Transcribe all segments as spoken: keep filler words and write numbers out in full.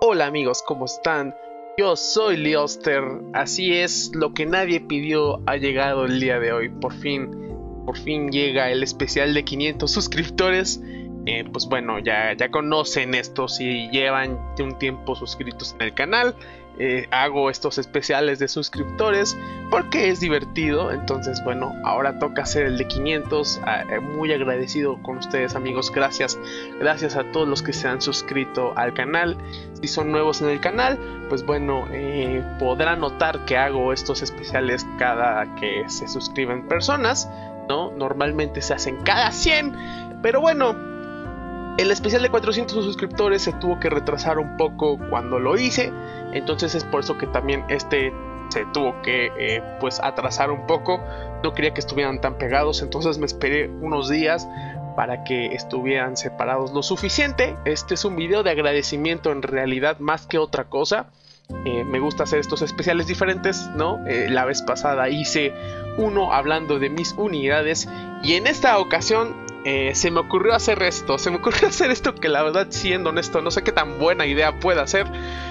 Hola amigos, ¿cómo están? Yo soy Leoster, así es, lo que nadie pidió ha llegado el día de hoy, por fin, por fin llega el especial de quinientos suscriptores. Eh, pues bueno, ya, ya conocen esto si llevan un tiempo suscritos en el canal. Eh, hago estos especiales de suscriptores porque es divertido. Entonces bueno, ahora toca hacer el de quinientos. eh, Muy agradecido con ustedes amigos, gracias Gracias a todos los que se han suscrito al canal. Si son nuevos en el canal, pues bueno, eh, podrán notar que hago estos especiales cada que se suscriben personas, ¿no? Normalmente se hacen cada cien, pero bueno, el especial de cuatrocientos suscriptores se tuvo que retrasar un poco cuando lo hice. Entonces es por eso que también este se tuvo que eh, pues atrasar un poco. No quería que estuvieran tan pegados, entonces me esperé unos días para que estuvieran separados lo suficiente. Este es un video de agradecimiento en realidad más que otra cosa. Eh, me gusta hacer estos especiales diferentes, ¿no? Eh, la vez pasada hice uno hablando de mis unidades y en esta ocasión Eh, se me ocurrió hacer esto, se me ocurrió hacer esto que la verdad, siendo honesto, no sé qué tan buena idea pueda ser,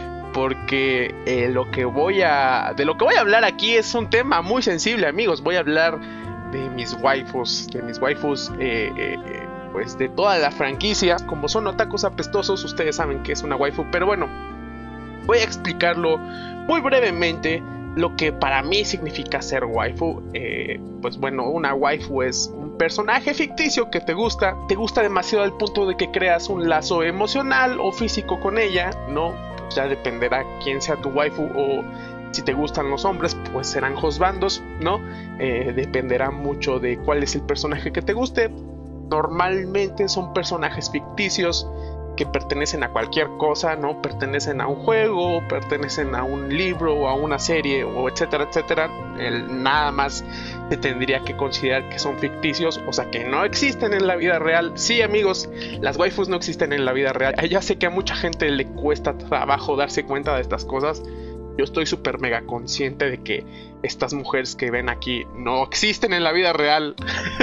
porque eh, lo que voy a, de lo que voy a hablar aquí es un tema muy sensible, amigos. Voy a hablar de mis waifus, de mis waifus, eh, eh, eh, pues de toda la franquicia. Como son otakus apestosos, ustedes saben que es una waifu, pero bueno, voy a explicarlo muy brevemente. Lo que para mí significa ser waifu, eh, pues bueno, una waifu es un personaje ficticio que te gusta, te gusta demasiado al punto de que creas un lazo emocional o físico con ella, ¿no? Pues ya dependerá quién sea tu waifu, o si te gustan los hombres, pues serán husbandos, ¿no? Eh, dependerá mucho de cuál es el personaje que te guste. Normalmente son personajes ficticios que pertenecen a cualquier cosa, ¿no? Pertenecen a un juego, pertenecen a un libro o a una serie, o etcétera, etcétera. El, nada más se tendría que considerar que son ficticios, o sea que no existen en la vida real. Sí amigos, las waifus no existen en la vida real. Ya sé que a mucha gente le cuesta trabajo darse cuenta de estas cosas. Yo estoy súper mega consciente de que estas mujeres que ven aquí no existen en la vida real.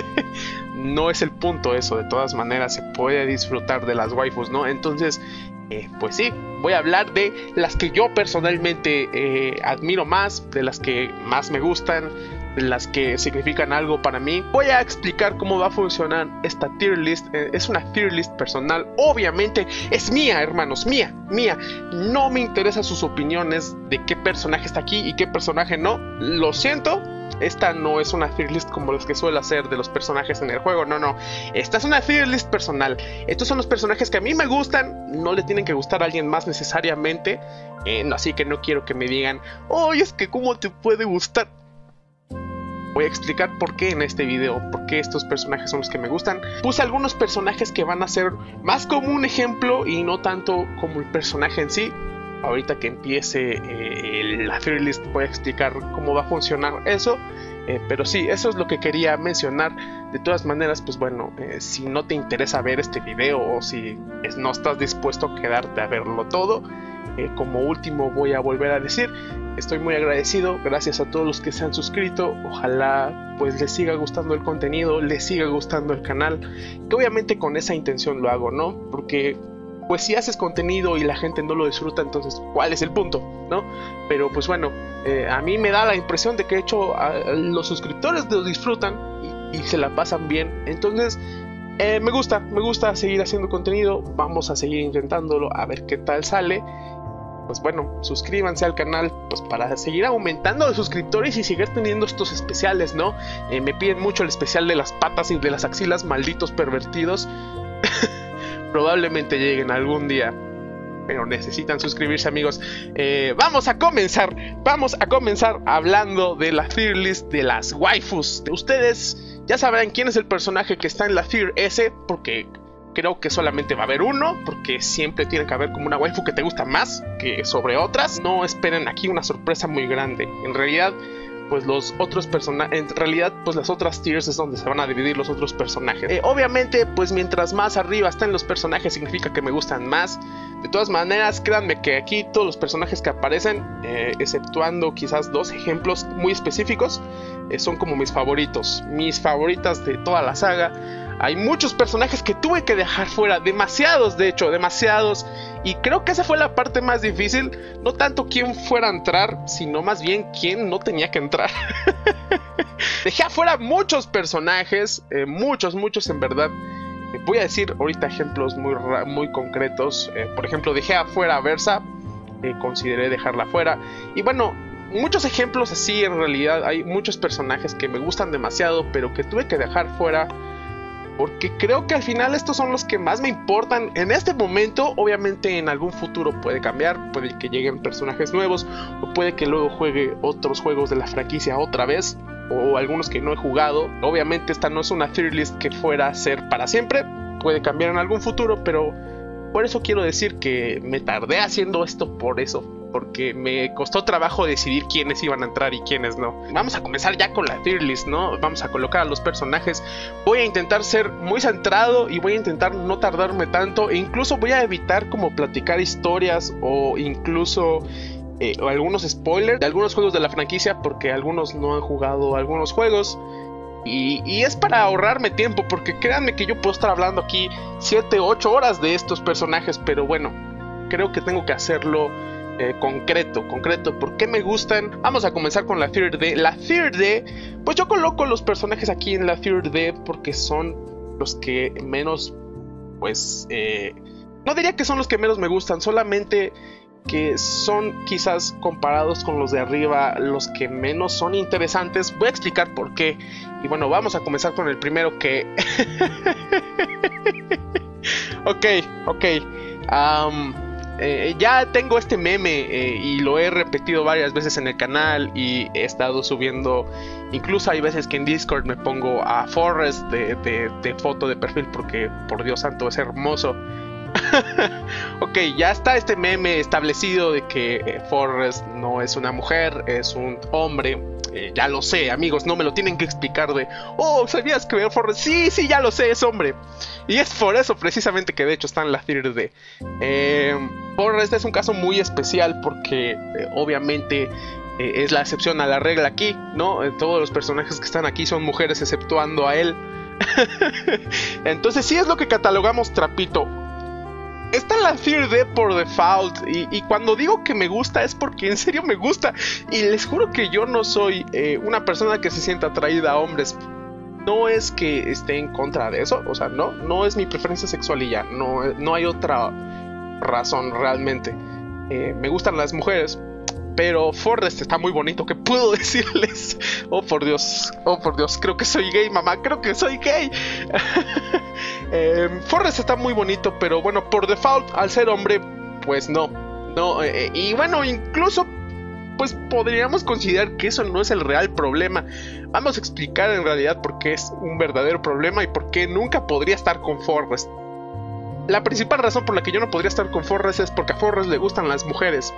No es el punto eso, de todas maneras se puede disfrutar de las waifus, ¿no? Entonces, eh, pues sí, voy a hablar de las que yo personalmente eh, admiro más, de las que más me gustan, de las que significan algo para mí. Voy a explicar cómo va a funcionar esta tier list. Eh, es una tier list personal, obviamente es mía, hermanos, mía, mía. No me interesan sus opiniones de qué personaje está aquí y qué personaje no. Lo siento. Esta no es una tier list como las que suelo hacer de los personajes en el juego, no, no. Esta es una tier list personal. Estos son los personajes que a mí me gustan, no le tienen que gustar a alguien más necesariamente. Eh, no, así que no quiero que me digan, oye, es que cómo te puede gustar. Voy a explicar por qué en este video, por qué estos personajes son los que me gustan. Puse algunos personajes que van a ser más como un ejemplo y no tanto como el personaje en sí. Ahorita que empiece eh, la tier list voy a explicar cómo va a funcionar eso, eh, pero sí, eso es lo que quería mencionar. De todas maneras, pues bueno, eh, si no te interesa ver este video o si es, no estás dispuesto a quedarte a verlo todo, eh, como último voy a volver a decir, estoy muy agradecido, gracias a todos los que se han suscrito. Ojalá pues les siga gustando el contenido, les siga gustando el canal, que obviamente con esa intención lo hago, ¿no? Porque pues si haces contenido y la gente no lo disfruta, entonces ¿cuál es el punto? ¿No? Pero pues bueno, eh, a mí me da la impresión de que de hecho a, a los suscriptores lo disfrutan y, y se la pasan bien. Entonces eh, me gusta, me gusta seguir haciendo contenido. Vamos a seguir intentándolo a ver qué tal sale. Pues bueno, suscríbanse al canal pues para seguir aumentando de suscriptores y seguir teniendo estos especiales, ¿no? Eh, me piden mucho el especial de las patas y de las axilas, malditos pervertidos. Probablemente lleguen algún día, pero necesitan suscribirse amigos. eh, Vamos a comenzar Vamos a comenzar hablando de la tier list de las waifus. Ustedes ya sabrán quién es el personaje que está en la tier S, porque creo que solamente va a haber uno, porque siempre tiene que haber como una waifu que te gusta más que sobre otras. No esperen aquí una sorpresa muy grande. En realidad pues los otros personajes, en realidad pues las otras tiers es donde se van a dividir los otros personajes. Eh, obviamente pues mientras más arriba están los personajes significa que me gustan más. De todas maneras, créanme que aquí todos los personajes que aparecen, eh, exceptuando quizás dos ejemplos muy específicos, eh, son como mis favoritos, mis favoritas de toda la saga. Hay muchos personajes que tuve que dejar fuera, demasiados de hecho, demasiados. Y creo que esa fue la parte más difícil, no tanto quién fuera a entrar, sino más bien quién no tenía que entrar. Dejé afuera muchos personajes, eh, muchos, muchos en verdad. Eh, voy a decir ahorita ejemplos muy, muy concretos. Eh, por ejemplo, dejé afuera a Versa, eh, consideré dejarla afuera. Y bueno, muchos ejemplos así en realidad. Hay muchos personajes que me gustan demasiado, pero que tuve que dejar fuera. Porque creo que al final estos son los que más me importan en este momento. Obviamente en algún futuro puede cambiar, puede que lleguen personajes nuevos, o puede que luego juegue otros juegos de la franquicia otra vez, o algunos que no he jugado. Obviamente esta no es una tier list que fuera a ser para siempre, puede cambiar en algún futuro, pero por eso quiero decir que me tardé haciendo esto por eso. Porque me costó trabajo decidir quiénes iban a entrar y quiénes no. Vamos a comenzar ya con la tier list, ¿no? Vamos a colocar a los personajes. Voy a intentar ser muy centrado y voy a intentar no tardarme tanto. E incluso voy a evitar como platicar historias o incluso eh, o algunos spoilers de algunos juegos de la franquicia, porque algunos no han jugado algunos juegos. Y, y es para ahorrarme tiempo, porque créanme que yo puedo estar hablando aquí siete, ocho horas de estos personajes. Pero bueno, creo que tengo que hacerlo Eh, concreto, concreto, ¿por qué me gustan? Vamos a comenzar con la Tier D. La Tier D, pues yo coloco los personajes aquí en la Tier D porque son los que menos, pues, eh, no diría que son los que menos me gustan, solamente que son quizás comparados con los de arriba los que menos son interesantes. Voy a explicar por qué. Y bueno, vamos a comenzar con el primero que... ok, ok. Um... Eh, ya tengo este meme eh, y lo he repetido varias veces en el canal y he estado subiendo, incluso hay veces que en Discord me pongo a Forrest de, de, de foto de perfil porque por Dios santo es hermoso. Ok, ya está este meme establecido de que eh, Forrest no es una mujer, es un hombre. Eh, ya lo sé, amigos, no me lo tienen que explicar de, oh, ¿sabías que Forrest? Sí, sí, ya lo sé, es hombre. Y es por eso precisamente que de hecho está en la Tier D. Eh, Forrest es un caso muy especial porque eh, obviamente eh, es la excepción a la regla aquí, ¿no? Eh, todos los personajes que están aquí son mujeres exceptuando a él. Entonces sí es lo que catalogamos trapito. Está en la Tier D por default y, y cuando digo que me gusta es porque en serio me gusta. Y les juro que yo no soy eh, una persona que se sienta atraída a hombres. No es que esté en contra de eso, o sea, no, no es mi preferencia sexual y ya, no, no hay otra razón realmente. Eh, me gustan las mujeres, pero Forrest está muy bonito, ¿qué puedo decirles? Oh por Dios, oh por Dios, creo que soy gay, mamá, creo que soy gay. eh, Forrest está muy bonito, pero bueno, por default, al ser hombre, pues no, no, eh, y bueno, incluso pues podríamos considerar que eso no es el real problema. Vamos a explicar en realidad por qué es un verdadero problema y por qué nunca podría estar con Forrest. La principal razón por la que yo no podría estar con Forrest es porque a Forrest le gustan las mujeres.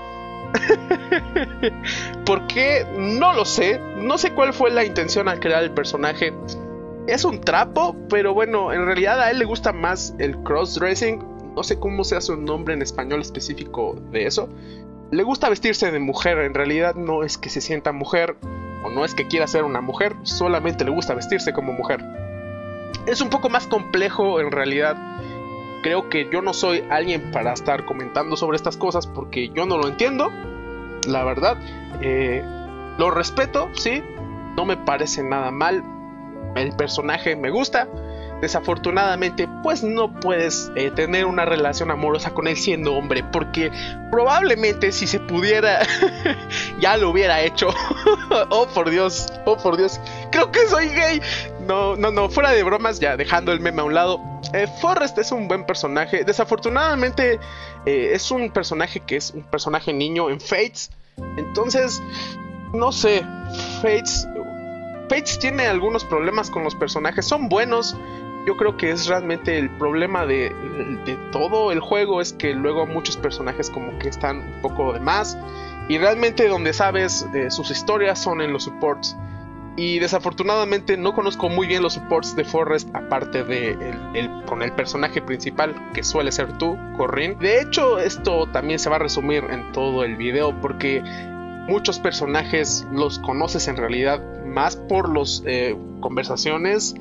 ¿Por qué? No lo sé. No sé cuál fue la intención al crear el personaje. Es un trapo, pero bueno, en realidad a él le gusta más el crossdressing. No sé cómo sea su nombre en español específico de eso. Le gusta vestirse de mujer, en realidad no es que se sienta mujer o no es que quiera ser una mujer, solamente le gusta vestirse como mujer. Es un poco más complejo en realidad. Creo que yo no soy alguien para estar comentando sobre estas cosas porque yo no lo entiendo, la verdad. Eh, lo respeto, sí, no me parece nada mal. El personaje me gusta. Desafortunadamente, pues no puedes eh, tener una relación amorosa con él siendo hombre, porque probablemente si se pudiera ya lo hubiera hecho. Oh por Dios, oh por Dios, creo que soy gay. No, no, no, fuera de bromas, ya dejando el meme a un lado. eh, Forrest es un buen personaje. Desafortunadamente eh, es un personaje que es un personaje niño en Fates. Entonces, no sé, Fates Fates tiene algunos problemas con los personajes, son buenos. Yo creo que es realmente el problema de, de todo el juego, es que luego muchos personajes como que están un poco de más. Y realmente donde sabes eh, sus historias son en los supports. Y desafortunadamente no conozco muy bien los supports de Forrest, aparte de el, el, con el personaje principal, que suele ser tú, Corrin. De hecho, esto también se va a resumir en todo el video, porque muchos personajes los conoces en realidad más por las eh, conversaciones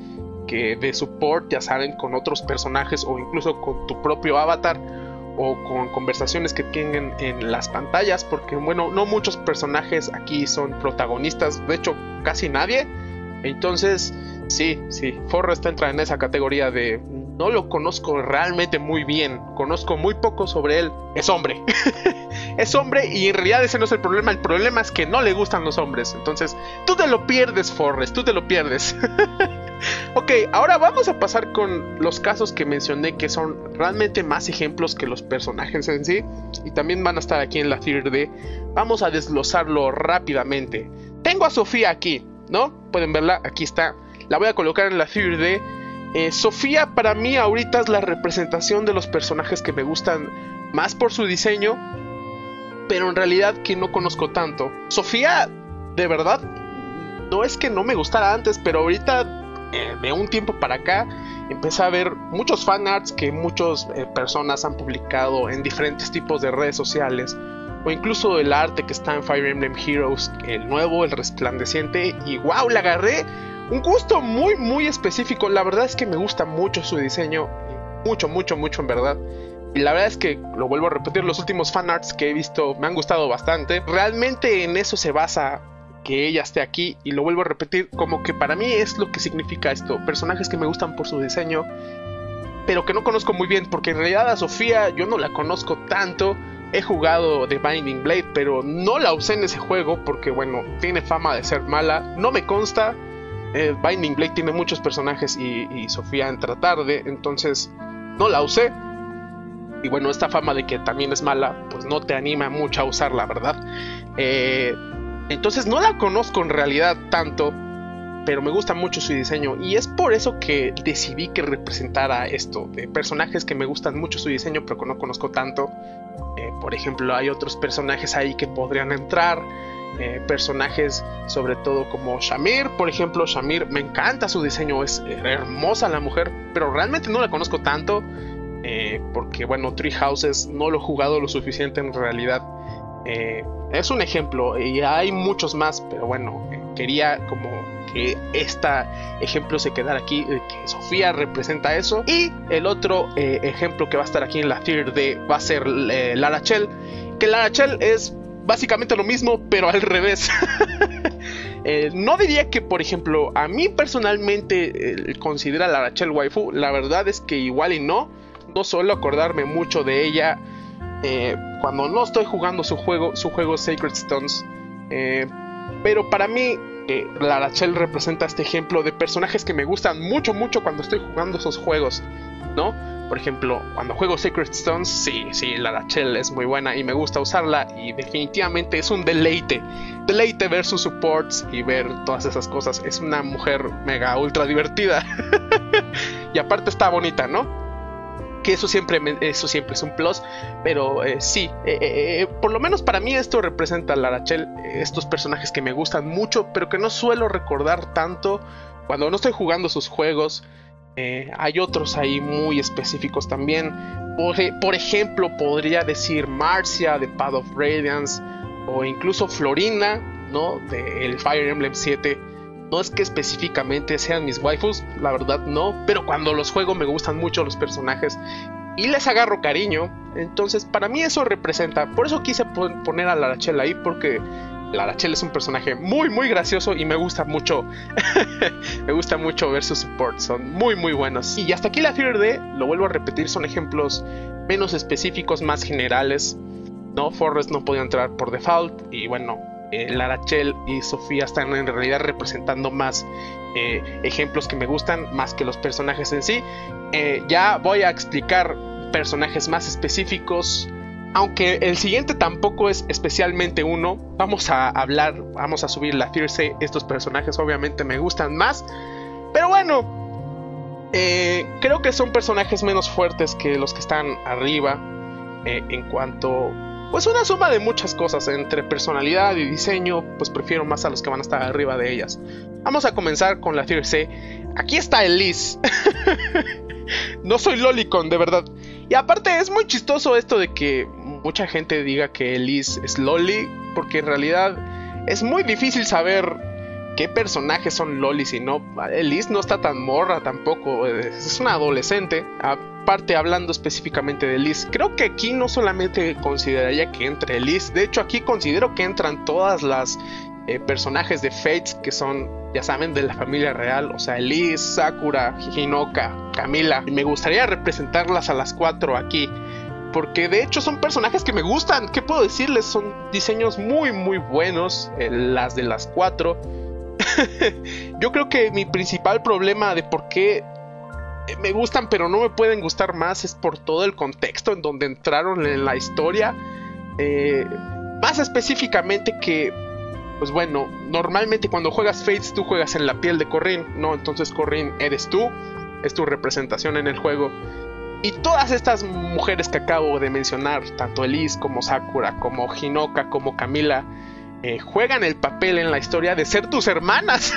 que de support, ya saben, con otros personajes o incluso con tu propio avatar o con conversaciones que tienen en las pantallas, porque bueno, no muchos personajes aquí son protagonistas, de hecho casi nadie. Entonces sí, sí, Forrest entra en esa categoría de no lo conozco realmente muy bien, conozco muy poco sobre él. Es hombre. Es hombre y en realidad ese no es el problema. El problema es que no le gustan los hombres. Entonces tú te lo pierdes, Forrest, tú te lo pierdes. Ok, ahora vamos a pasar con los casos que mencioné, que son realmente más ejemplos que los personajes en sí, y también van a estar aquí en la Tier D. Vamos a desglosarlo rápidamente. Tengo a Sofía aquí, ¿no? Pueden verla, aquí está. La voy a colocar en la Tier D. Eh, Sofía para mí ahorita es la representación de los personajes que me gustan más por su diseño, pero en realidad que no conozco tanto. Sofía, de verdad, no es que no me gustara antes, pero ahorita, eh, de un tiempo para acá, empecé a ver muchos fanarts que muchas eh, personas han publicado en diferentes tipos de redes sociales, o incluso el arte que está en Fire Emblem Heroes, el nuevo, el resplandeciente, y wow, le agarré un gusto muy muy específico. La verdad es que me gusta mucho su diseño, mucho mucho mucho en verdad. Y la verdad es que, lo vuelvo a repetir, los últimos fanarts que he visto me han gustado bastante. Realmente en eso se basa que ella esté aquí, y lo vuelvo a repetir, como que para mí es lo que significa esto. Personajes que me gustan por su diseño, pero que no conozco muy bien, porque en realidad a Sofía yo no la conozco tanto. He jugado The Binding Blade, pero no la usé en ese juego porque, bueno, tiene fama de ser mala. No me consta. eh, Binding Blade tiene muchos personajes y, y Sofía entra tarde, entonces no la usé. Y bueno, esta fama de que también es mala, pues no te anima mucho a usarla, ¿verdad? Eh, entonces no la conozco en realidad tanto, pero me gusta mucho su diseño. Y es por eso que decidí que representara esto, de personajes que me gustan mucho su diseño, pero que no conozco tanto. Eh, por ejemplo, hay otros personajes ahí que podrían entrar. Eh, personajes sobre todo como Shamir, por ejemplo. Shamir, me encanta su diseño, es hermosa la mujer, pero realmente no la conozco tanto. Eh, porque bueno, Three Houses no lo he jugado lo suficiente en realidad. Eh, es un ejemplo y hay muchos más, pero bueno, eh, quería como que este ejemplo se quedara aquí, eh, que Sofía representa eso. Y el otro eh, ejemplo que va a estar aquí en la Tier D va a ser eh, Larachel, que Larachel es básicamente lo mismo, pero al revés. Eh, no diría que, por ejemplo, a mí personalmente eh, considera a Larachel waifu. La verdad es que igual y no. No suelo acordarme mucho de ella eh, cuando no estoy jugando su juego, su juego Sacred Stones. Eh, pero para mí, eh, Larachel representa este ejemplo de personajes que me gustan mucho, mucho cuando estoy jugando esos juegos, ¿no? Por ejemplo, cuando juego Sacred Stones, sí, sí, Larachel es muy buena y me gusta usarla. Y definitivamente es un deleite. Deleite ver sus supports y ver todas esas cosas. Es una mujer mega ultra divertida. Y aparte está bonita, ¿no? Que eso siempre, eso siempre es un plus. Pero eh, sí, eh, eh, por lo menos para mí esto representa a Larachel. Eh, estos personajes que me gustan mucho, pero que no suelo recordar tanto cuando no estoy jugando sus juegos. Eh, hay otros ahí muy específicos también. Por, por ejemplo, podría decir Marcia de Path of Radiance, o incluso Florina, ¿no? De el Fire Emblem siete. No es que específicamente sean mis waifus, la verdad no, pero cuando los juego me gustan mucho los personajes y les agarro cariño. Entonces para mí eso representa. Por eso quise poner a Larachel ahí, porque Larachel es un personaje muy muy gracioso y me gusta mucho. Me gusta mucho ver sus supports, son muy muy buenos. Y hasta aquí la Tier D, lo vuelvo a repetir, son ejemplos menos específicos, más generales, ¿no? Forrest no podía entrar por default. Y bueno, eh, Larachel y Sofía están en realidad representando más eh, ejemplos que me gustan, más que los personajes en sí. eh, Ya voy a explicar personajes más específicos, aunque el siguiente tampoco es especialmente uno. Vamos a hablar, vamos a subir la Tier C. Estos personajes obviamente me gustan más, pero bueno, eh, creo que son personajes menos fuertes que los que están arriba. eh, En cuanto, pues una suma de muchas cosas, entre personalidad y diseño, pues prefiero más a los que van a estar arriba de ellas. Vamos a comenzar con la Tier C. Aquí está Elise. No soy lolicon, de verdad. Y aparte es muy chistoso esto de que mucha gente diga que Elise es loli, porque en realidad es muy difícil saber ¿qué personajes son lolis y no? Elise no está tan morra tampoco, es una adolescente. Aparte, hablando específicamente de Elise, creo que aquí no solamente consideraría que entre Elise, de hecho aquí considero que entran todas las eh, personajes de Fates que son, ya saben, de la familia real, o sea, Elise, Sakura, Hinoka, Camila, y me gustaría representarlas a las cuatro aquí, porque de hecho son personajes que me gustan. ¿Qué puedo decirles? Son diseños muy muy buenos, eh, las de las cuatro. Yo creo que mi principal problema de por qué me gustan pero no me pueden gustar más es por todo el contexto en donde entraron en la historia. Eh, más específicamente que, pues bueno, normalmente cuando juegas Fates tú juegas en la piel de Corrin, ¿no? Entonces Corrin eres tú, es tu representación en el juego. Y todas estas mujeres que acabo de mencionar, tanto Elise como Sakura, como Hinoka, como Camila, eh, juegan el papel en la historia de ser tus hermanas.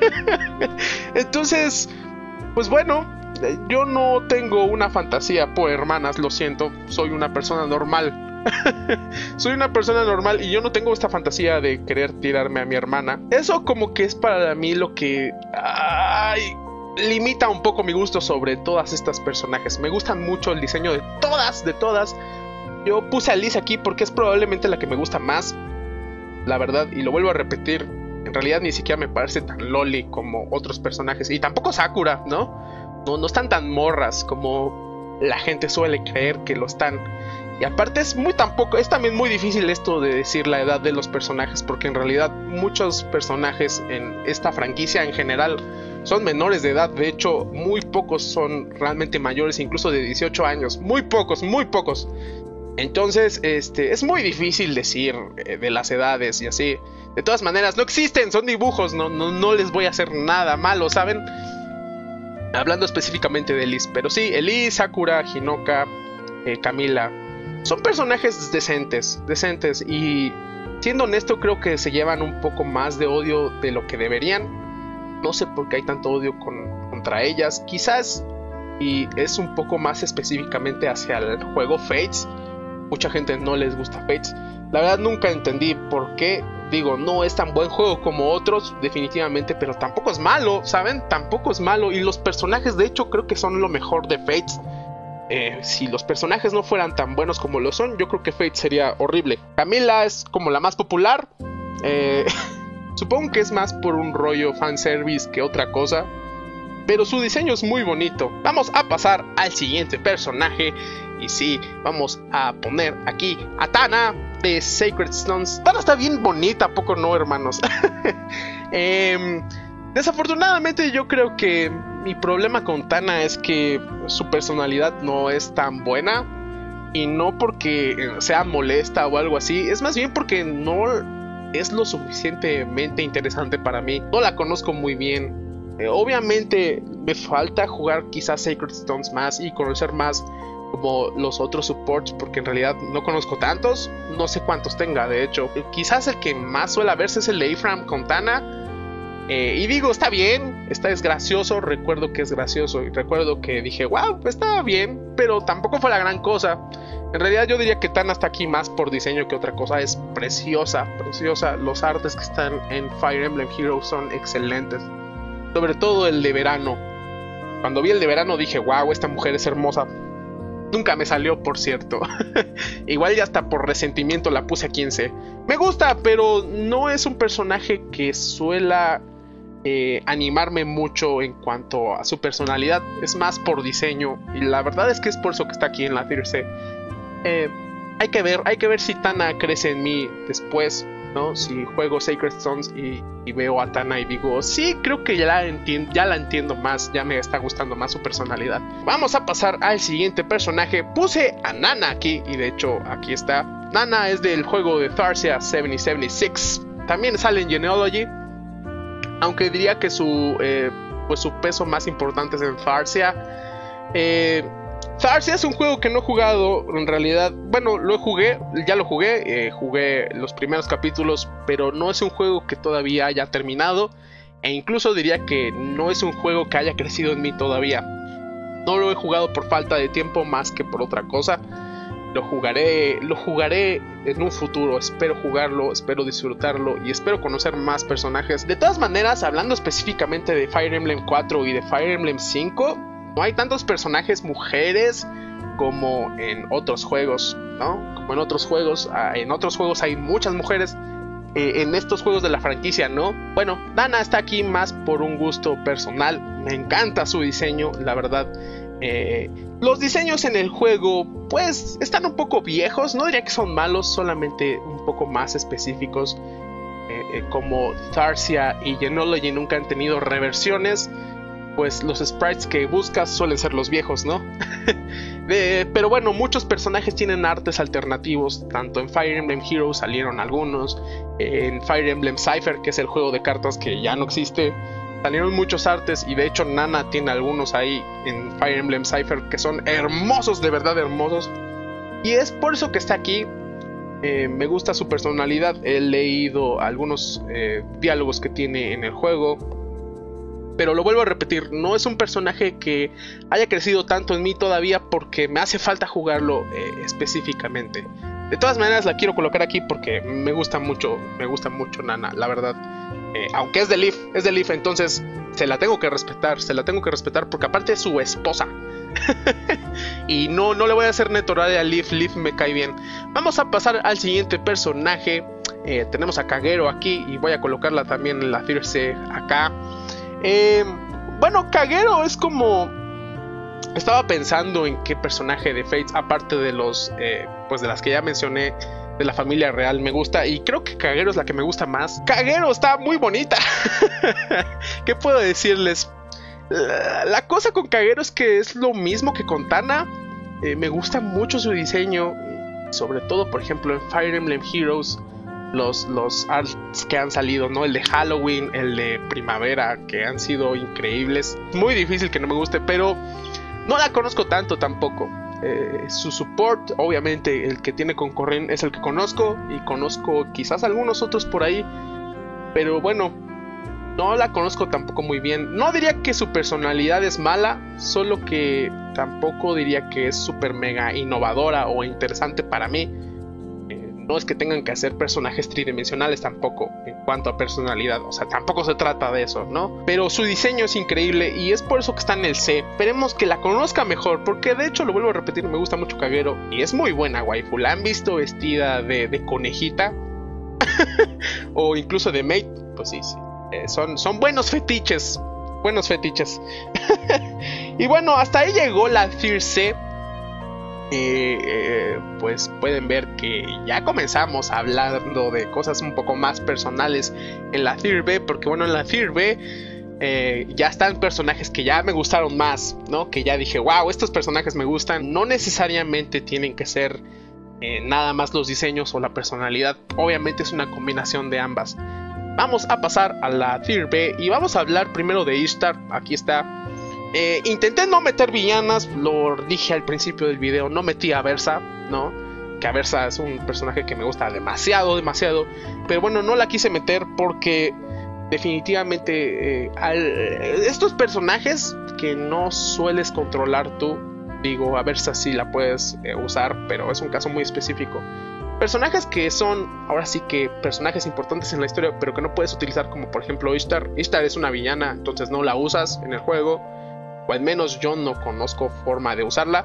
Entonces, pues bueno, yo no tengo una fantasía por hermanas, lo siento, soy una persona normal. Soy una persona normal y yo no tengo esta fantasía de querer tirarme a mi hermana. Eso como que es para mí lo que... Ay, limita un poco mi gusto sobre todas estas personajes. Me gustan mucho el diseño de todas, de todas. Yo puse a Elise aquí porque es probablemente la que me gusta más, la verdad, y lo vuelvo a repetir. En realidad ni siquiera me parece tan loli como otros personajes. Y tampoco Sakura, ¿no? No, no están tan morras como la gente suele creer que lo están. Y aparte es muy tampoco, es también muy difícil esto de decir la edad de los personajes, porque en realidad muchos personajes en esta franquicia en general son menores de edad. De hecho, muy pocos son realmente mayores, incluso de dieciocho años. Muy pocos, muy pocos. Entonces, este, es muy difícil decir eh, de las edades y así. De todas maneras, no existen, son dibujos, no, no, no les voy a hacer nada malo, ¿saben? Hablando específicamente de Elise. Pero sí, Elise, Sakura, Hinoka, eh, Camila, son personajes decentes, decentes. Y siendo honesto, creo que se llevan un poco más de odio de lo que deberían. No sé por qué hay tanto odio con, contra ellas. Quizás, y es un poco más específicamente hacia el juego Fates. Mucha gente no les gusta Fates. La verdad nunca entendí por qué. Digo, no es tan buen juego como otros, definitivamente, pero tampoco es malo, ¿saben? Tampoco es malo. Y los personajes, de hecho, creo que son lo mejor de Fates. Eh, si los personajes no fueran tan buenos como lo son, yo creo que Fates sería horrible. Camila es como la más popular. Eh, supongo que es más por un rollo fanservice que otra cosa, pero su diseño es muy bonito. Vamos a pasar al siguiente personaje. Y sí, vamos a poner aquí a Tana de Sacred Stones. Tana está bien bonita, ¿a poco no, hermanos? eh, desafortunadamente yo creo que mi problema con Tana es que su personalidad no es tan buena. Y no porque sea molesta o algo así, es más bien porque no es lo suficientemente interesante para mí. No la conozco muy bien. Eh, obviamente me falta jugar quizás Sacred Stones más y conocer más como los otros supports, porque en realidad no conozco tantos, no sé cuántos tenga. De hecho, quizás el que más suele verse es el de Ephraim con Tana. Eh, y digo, está bien, está, es gracioso, recuerdo que es gracioso y recuerdo que dije, wow, está bien, pero tampoco fue la gran cosa. En realidad yo diría que Tana está aquí más por diseño que otra cosa. Es preciosa, preciosa. Los artes que están en Fire Emblem Heroes son excelentes, sobre todo el de verano. Cuando vi el de verano dije, wow, esta mujer es hermosa. Nunca me salió, por cierto. Igual ya hasta por resentimiento la puse a quince. Me gusta, pero no es un personaje que suela eh, animarme mucho en cuanto a su personalidad. Es más por diseño. Y la verdad es que es por eso que está aquí en la Tier C. Eh, hay que ver, hay que ver si Tana crece en mí después, ¿no? Si juego Sacred Stones y, y veo a Tana y digo, sí, creo que ya la, entiendo, ya la entiendo más, ya me está gustando más su personalidad. Vamos a pasar al siguiente personaje. Puse a Nana aquí, y de hecho aquí está. Nana es del juego de Tharsia setenta setenta y seis. También sale en Genealogy, aunque diría que su, eh, pues su peso más importante es en Tharsia. Eh... Tharsia es un juego que no he jugado, en realidad, bueno, lo jugué, ya lo jugué, eh, jugué los primeros capítulos, pero no es un juego que todavía haya terminado, e incluso diría que no es un juego que haya crecido en mí todavía. No lo he jugado por falta de tiempo más que por otra cosa. Lo jugaré, lo jugaré en un futuro, espero jugarlo, espero disfrutarlo y espero conocer más personajes. De todas maneras, hablando específicamente de Fire Emblem cuatro y de Fire Emblem cinco, no hay tantos personajes mujeres como en otros juegos, ¿no? Como en otros juegos, en otros juegos hay muchas mujeres, eh, en estos juegos de la franquicia, ¿no? Bueno, Dana está aquí más por un gusto personal, me encanta su diseño, la verdad. Eh, los diseños en el juego pues están un poco viejos, no diría que son malos, solamente un poco más específicos. eh, eh, Como Tharsia y Genology nunca han tenido reversiones, pues los sprites que buscas suelen ser los viejos, ¿no? eh, pero bueno, muchos personajes tienen artes alternativos, tanto en Fire Emblem Heroes salieron algunos, en Fire Emblem Cypher, que es el juego de cartas que ya no existe, salieron muchos artes, y de hecho Nana tiene algunos ahí en Fire Emblem Cypher que son hermosos, de verdad hermosos. Y es por eso que está aquí. Eh, me gusta su personalidad. He leído algunos eh, diálogos que tiene en el juego. Pero lo vuelvo a repetir, no es un personaje que haya crecido tanto en mí todavía, porque me hace falta jugarlo eh, específicamente. De todas maneras la quiero colocar aquí porque me gusta mucho, me gusta mucho Nana, la verdad. Eh, aunque es de Leaf, es de Leaf, entonces se la tengo que respetar, se la tengo que respetar porque aparte es su esposa. Y no, no le voy a hacer netorade a Leaf, Leaf me cae bien. Vamos a pasar al siguiente personaje. Eh, tenemos a Kagero aquí y voy a colocarla también en la Fierce acá. Eh, bueno, Kagero es como... Estaba pensando en qué personaje de Fates, aparte de los, eh, pues de las que ya mencioné, de la familia real, me gusta, y creo que Kagero es la que me gusta más. Kagero está muy bonita. ¿Qué puedo decirles? La, la cosa con Kagero es que es lo mismo que con Tana. Eh, me gusta mucho su diseño, sobre todo, por ejemplo, en Fire Emblem Heroes, los, los arts que han salido, ¿no? El de Halloween, el de primavera, que han sido increíbles. Muy difícil que no me guste, pero no la conozco tanto tampoco. Eh, su support, obviamente el que tiene con Corrin es el que conozco, y conozco quizás algunos otros por ahí, pero bueno, no la conozco tampoco muy bien. No diría que su personalidad es mala, solo que tampoco diría que es super mega innovadora o interesante para mí. Eh, no es que tengan que hacer personajes tridimensionales tampoco en cuanto a personalidad, o sea, tampoco se trata de eso, ¿no? Pero su diseño es increíble y es por eso que está en el C. Esperemos que la conozca mejor, porque de hecho, lo vuelvo a repetir, me gusta mucho Kagero y es muy buena waifu. La han visto vestida de, de conejita o incluso de maid, pues sí, sí. Eh, son, son buenos fetiches, buenos fetiches. Y bueno, hasta ahí llegó la Tier C. Eh, eh, pues pueden ver que ya comenzamos hablando de cosas un poco más personales en la Tier B, porque bueno, en la Tier B eh, ya están personajes que ya me gustaron más, ¿no? Que ya dije, wow, estos personajes me gustan. No necesariamente tienen que ser eh, nada más los diseños o la personalidad, obviamente es una combinación de ambas. Vamos a pasar a la Tier B y vamos a hablar primero de Ishtar. Aquí está. Eh, intenté no meter villanas, lo dije al principio del video, no metí a Versa, ¿no? Que a Versa es un personaje que me gusta demasiado, demasiado. Pero bueno, no la quise meter porque definitivamente eh, al, estos personajes que no sueles controlar tú, digo, a Versa sí la puedes eh, usar, pero es un caso muy específico. Personajes que son, ahora sí que personajes importantes en la historia, pero que no puedes utilizar, como por ejemplo Ishtar. Ishtar es una villana, entonces no la usas en el juego, o al menos yo no conozco forma de usarla.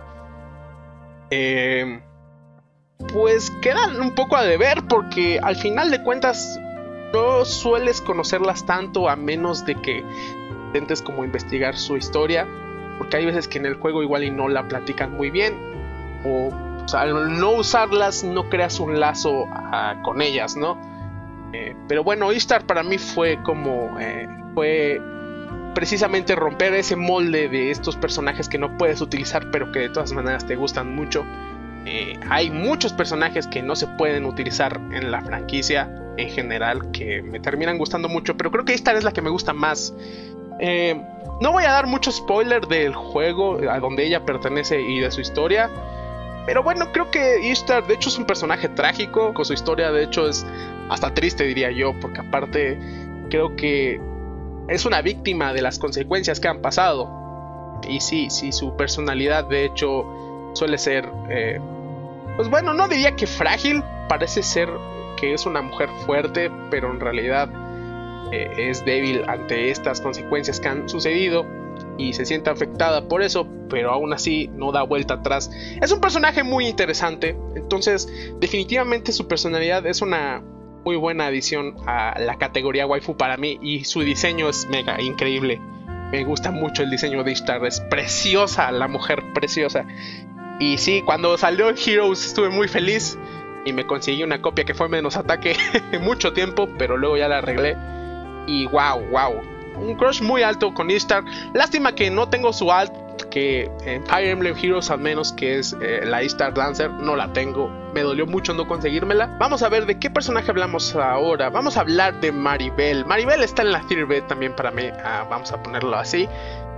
Eh, pues quedan un poco a deber, porque al final de cuentas no sueles conocerlas tanto, a menos de que intentes como investigar su historia, porque hay veces que en el juego igual y no la platican muy bien, o, o sea, al no usarlas no creas un lazo uh, con ellas, ¿no? Eh, pero bueno, Ishtar para mí fue como eh, fue precisamente romper ese molde de estos personajes que no puedes utilizar, pero que de todas maneras te gustan mucho. Eh, hay muchos personajes que no se pueden utilizar en la franquicia en general, que me terminan gustando mucho, pero creo que Ishtar es la que me gusta más. Eh, no voy a dar mucho spoiler del juego a donde ella pertenece y de su historia, pero bueno, creo que Ishtar de hecho es un personaje trágico, con su historia de hecho es hasta triste, diría yo, porque aparte creo que es una víctima de las consecuencias que han pasado. Y sí, sí, su personalidad de hecho suele ser eh, pues bueno, no diría que frágil, parece ser que es una mujer fuerte, pero en realidad eh, es débil ante estas consecuencias que han sucedido y se siente afectada por eso, pero aún así no da vuelta atrás. Es un personaje muy interesante, entonces definitivamente su personalidad es una muy buena adición a la categoría waifu para mí, y su diseño es mega increíble. Me gusta mucho el diseño de Ishtar, es preciosa, la mujer preciosa. Y sí, cuando salió en Heroes estuve muy feliz y me conseguí una copia que fue menos ataque mucho tiempo, pero luego ya la arreglé. Y wow, wow, un crush muy alto con Ishtar. Lástima que no tengo su alt, que en Fire Emblem Heroes al menos, que es eh, la Ishtar Dancer, no la tengo. Me dolió mucho no conseguírmela. Vamos a ver de qué personaje hablamos ahora. Vamos a hablar de Maribel. Maribel está en la Tier B también para mí. Ah, vamos a ponerlo así.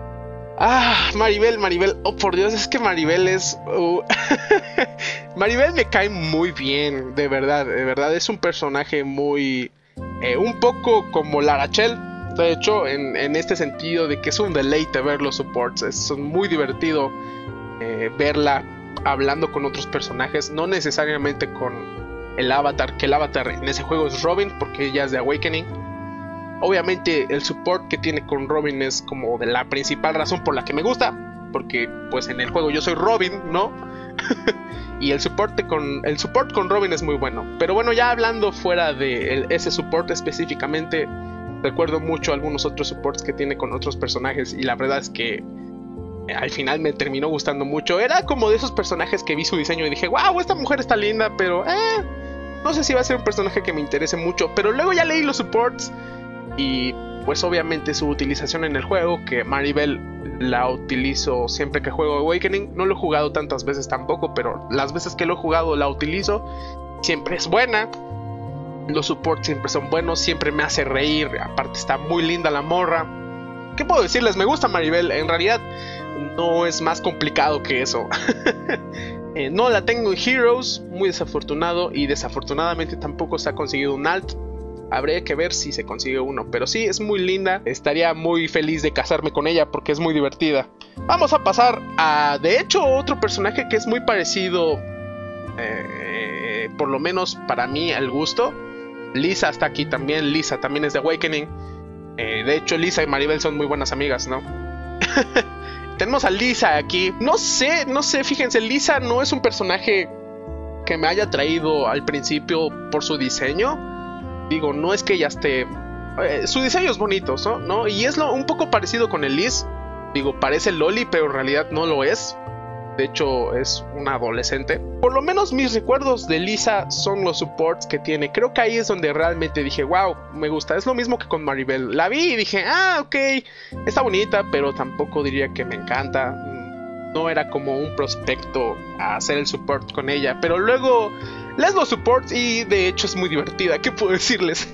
Ah, Maribel, Maribel. Oh, por Dios, es que Maribel es... Uh... Maribel me cae muy bien, de verdad, de verdad. Es un personaje muy... Eh, un poco como Larachel. De hecho, en, en este sentido de que es un deleite ver los supports. Es muy divertido eh, verla hablando con otros personajes, no necesariamente con el avatar, que el avatar en ese juego es Robin, porque ella es de Awakening. Obviamente el support que tiene con Robin es como de la principal razón por la que me gusta, porque pues en el juego yo soy Robin, ¿no? Y el support con, el support con Robin es muy bueno. Pero bueno, ya hablando fuera de el, ese support específicamente, recuerdo mucho algunos otros supports que tiene con otros personajes, y la verdad es que al final me terminó gustando mucho. Era como de esos personajes que vi su diseño y dije, wow, esta mujer está linda, pero eh, no sé si va a ser un personaje que me interese mucho. Pero luego ya leí los supports y pues obviamente su utilización en el juego, que Maribel la utilizo siempre que juego Awakening. No lo he jugado tantas veces tampoco, pero las veces que lo he jugado la utilizo. Siempre es buena. Los supports siempre son buenos, siempre me hace reír. Aparte está muy linda la morra. ¿Qué puedo decirles? Me gusta Maribel. En realidad no es más complicado que eso. eh, No la tengo en Heroes, muy desafortunado. Y desafortunadamente tampoco se ha conseguido un alt. Habría que ver si se consigue uno. Pero sí, es muy linda. Estaría muy feliz de casarme con ella porque es muy divertida. Vamos a pasar a, de hecho, otro personaje que es muy parecido, eh, por lo menos para mí, al gusto. Lisa está aquí también. Lisa también es de Awakening. eh, De hecho, Lisa y Maribel son muy buenas amigas, ¿no? Tenemos a Lisa aquí. No sé, no sé, fíjense, Lisa no es un personaje que me haya traído al principio por su diseño. Digo, no es que ella esté... Eh, su diseño es bonito, ¿no? ¿no? Y es lo, un poco parecido con el Liz. Digo, parece Loli, pero en realidad no lo es. De hecho, es una adolescente. Por lo menos mis recuerdos de Lisa son los supports que tiene. Creo que ahí es donde realmente dije, wow, me gusta. Es lo mismo que con Maribel. La vi y dije, ah, ok, está bonita, pero tampoco diría que me encanta. No era como un prospecto a hacer el support con ella. Pero luego lees los supports y de hecho es muy divertida. ¿Qué puedo decirles?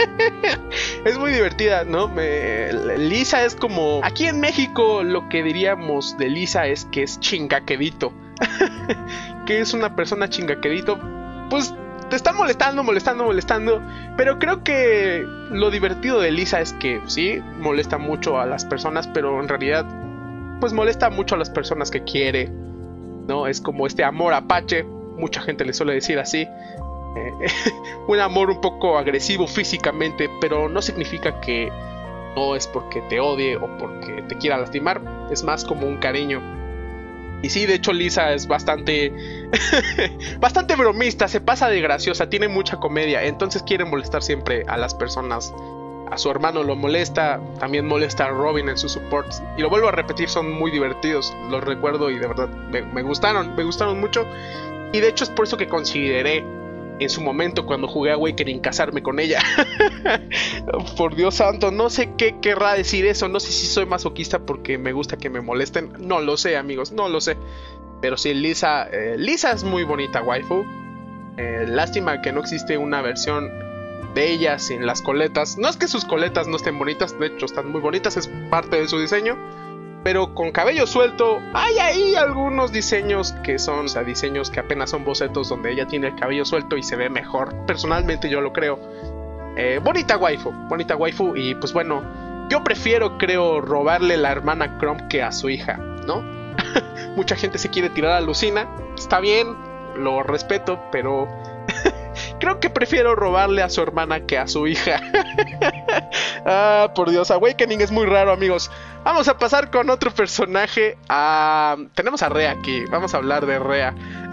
Es muy divertida, ¿no? Me... Lisa es como... Aquí en México lo que diríamos de Lisa es que es chingaquedito. Que es una persona chingaquedito. Pues te están molestando, molestando, molestando. Pero creo que lo divertido de Lisa es que sí, molesta mucho a las personas, pero en realidad pues molesta mucho a las personas que quiere, ¿no? Es como este amor apache. Mucha gente le suele decir así. Eh, un amor un poco agresivo físicamente, pero no significa que no es porque te odie o porque te quiera lastimar. Es más como un cariño. Y sí, de hecho Lisa es bastante bastante bromista, se pasa de graciosa, tiene mucha comedia, entonces quiere molestar siempre a las personas. A su hermano lo molesta, también molesta a Robin en sus supports. Y lo vuelvo a repetir, son muy divertidos, los recuerdo y de verdad me, me gustaron, me gustaron mucho. Y de hecho es por eso que consideré en su momento cuando jugué a Awakening casarme con ella. Por Dios santo, no sé qué querrá decir eso. No sé si soy masoquista porque me gusta que me molesten. No lo sé, amigos, no lo sé. Pero sí, Lisa, eh, Lisa es muy bonita waifu. eh, Lástima que no existe una versión de ella sin las coletas. No es que sus coletas no estén bonitas, de hecho están muy bonitas, es parte de su diseño. Pero con cabello suelto, hay ahí algunos diseños que son, o sea, diseños que apenas son bocetos donde ella tiene el cabello suelto y se ve mejor. Personalmente yo lo creo. eh, Bonita waifu, bonita waifu. Y pues bueno, yo prefiero, creo, robarle la hermana Chrome que a su hija, ¿no? Mucha gente se quiere tirar a Lucina, está bien, lo respeto, pero creo que prefiero robarle a su hermana que a su hija. Ah, por Dios, Awakening es muy raro, amigos. Vamos a pasar con otro personaje. Ah, tenemos a Rhea aquí, vamos a hablar de Rhea.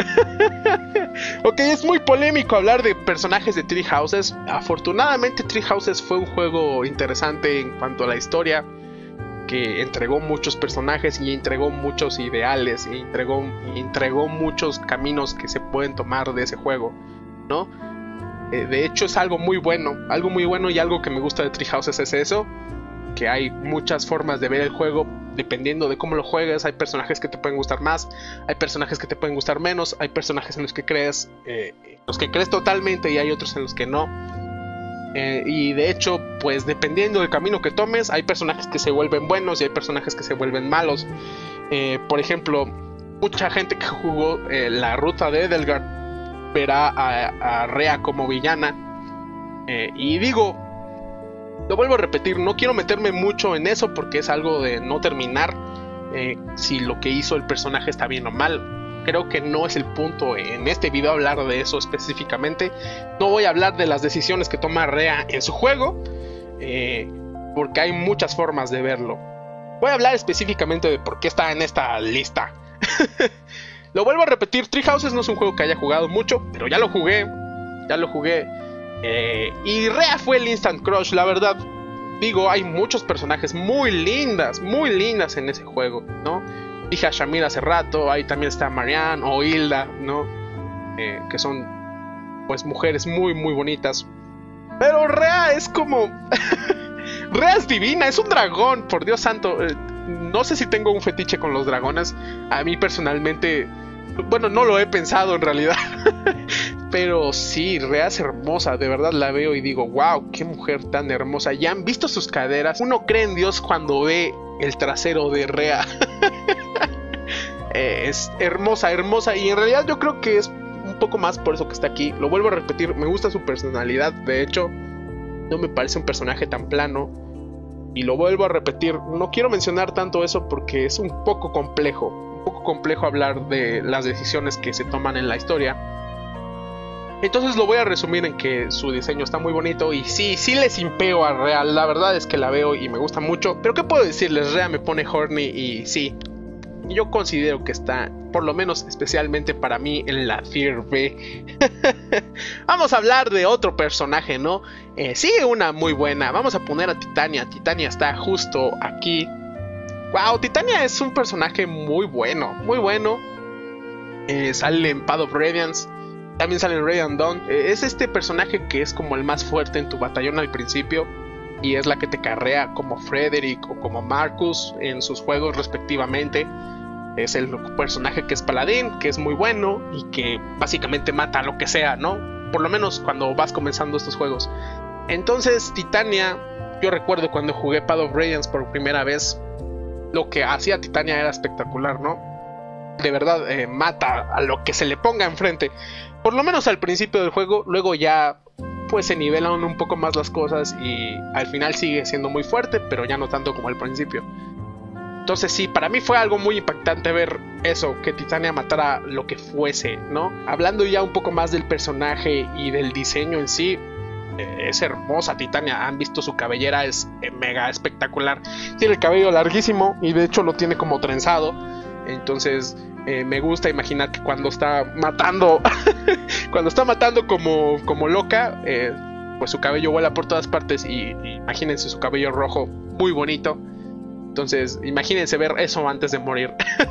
Ok, es muy polémico hablar de personajes de Three Houses. Afortunadamente Three Houses fue un juego interesante en cuanto a la historia, que entregó muchos personajes y entregó muchos ideales y entregó, y entregó muchos caminos que se pueden tomar de ese juego, ¿no? Eh, de hecho es algo muy bueno, algo muy bueno, y algo que me gusta de Three Houses es eso, que hay muchas formas de ver el juego dependiendo de cómo lo juegues. Hay personajes que te pueden gustar más, hay personajes que te pueden gustar menos, hay personajes en los que crees, eh, los que crees totalmente, y hay otros en los que no. Eh, y de hecho, pues dependiendo del camino que tomes, hay personajes que se vuelven buenos y hay personajes que se vuelven malos. Eh, por ejemplo, mucha gente que jugó eh, la ruta de Edelgard verá a, a Rhea como villana. Eh, y digo, lo vuelvo a repetir, no quiero meterme mucho en eso porque es algo de no terminar eh, si lo que hizo el personaje está bien o mal. Creo que no es el punto en este video hablar de eso específicamente. No voy a hablar de las decisiones que toma Rhea en su juego, eh, porque hay muchas formas de verlo. Voy a hablar específicamente de por qué está en esta lista. Lo vuelvo a repetir, Three Houses no es un juego que haya jugado mucho, pero ya lo jugué, ya lo jugué. Eh, y Rhea fue el instant crush, la verdad. Digo, hay muchos personajes muy lindas, muy lindas en ese juego, ¿no? Dije a Shamir hace rato, ahí también está Marianne o Hilda, ¿no? Eh, que son, pues, mujeres muy, muy bonitas. Pero Rhea es como... Rhea es divina, es un dragón, por Dios santo. Eh, no sé si tengo un fetiche con los dragones. A mí personalmente... Bueno, no lo he pensado en realidad. Pero sí, Rhea es hermosa, de verdad la veo y digo, wow, qué mujer tan hermosa. ¿Ya han visto sus caderas? Uno cree en Dios cuando ve el trasero de Rhea. eh, es hermosa, hermosa. Y en realidad yo creo que es un poco más por eso que está aquí. Lo vuelvo a repetir, me gusta su personalidad. De hecho, no me parece un personaje tan plano. Y lo vuelvo a repetir, no quiero mencionar tanto eso porque es un poco complejo. Un poco complejo hablar de las decisiones que se toman en la historia. Entonces lo voy a resumir en que su diseño está muy bonito. Y sí, sí le simpeo a Rhea. La verdad es que la veo y me gusta mucho. Pero ¿qué puedo decirles? Rhea me pone horny y sí, yo considero que está, por lo menos especialmente para mí, en la tier B. Vamos a hablar de otro personaje, ¿no? Eh, sí, una muy buena. Vamos a poner a Titania. Titania está justo aquí. Wow, Titania es un personaje muy bueno, muy bueno. Eh, sale en Path of Radiance. También sale en Radiant Dawn. Eh, es este personaje que es como el más fuerte en tu batallón al principio. Y es la que te carrea como Frederick o como Marcus en sus juegos respectivamente. Es el personaje que es paladín, que es muy bueno y que básicamente mata a lo que sea, ¿no? Por lo menos cuando vas comenzando estos juegos. Entonces Titania, yo recuerdo cuando jugué Path of Radiance por primera vez, lo que hacía Titania era espectacular, ¿no? De verdad, eh, mata a lo que se le ponga enfrente. Por lo menos al principio del juego. Luego ya pues se nivelan un poco más las cosas y al final sigue siendo muy fuerte, pero ya no tanto como al principio. Entonces sí, para mí fue algo muy impactante ver eso, que Titania matara lo que fuese, ¿no? Hablando ya un poco más del personaje y del diseño en sí, eh, es hermosa Titania. Han visto su cabellera, es eh, mega espectacular. Tiene el cabello larguísimo y de hecho lo tiene como trenzado. Entonces eh, me gusta imaginar que cuando está matando, cuando está matando como, como loca, eh, pues su cabello vuela por todas partes y, y imagínense su cabello rojo, muy bonito. Entonces imagínense ver eso antes de morir.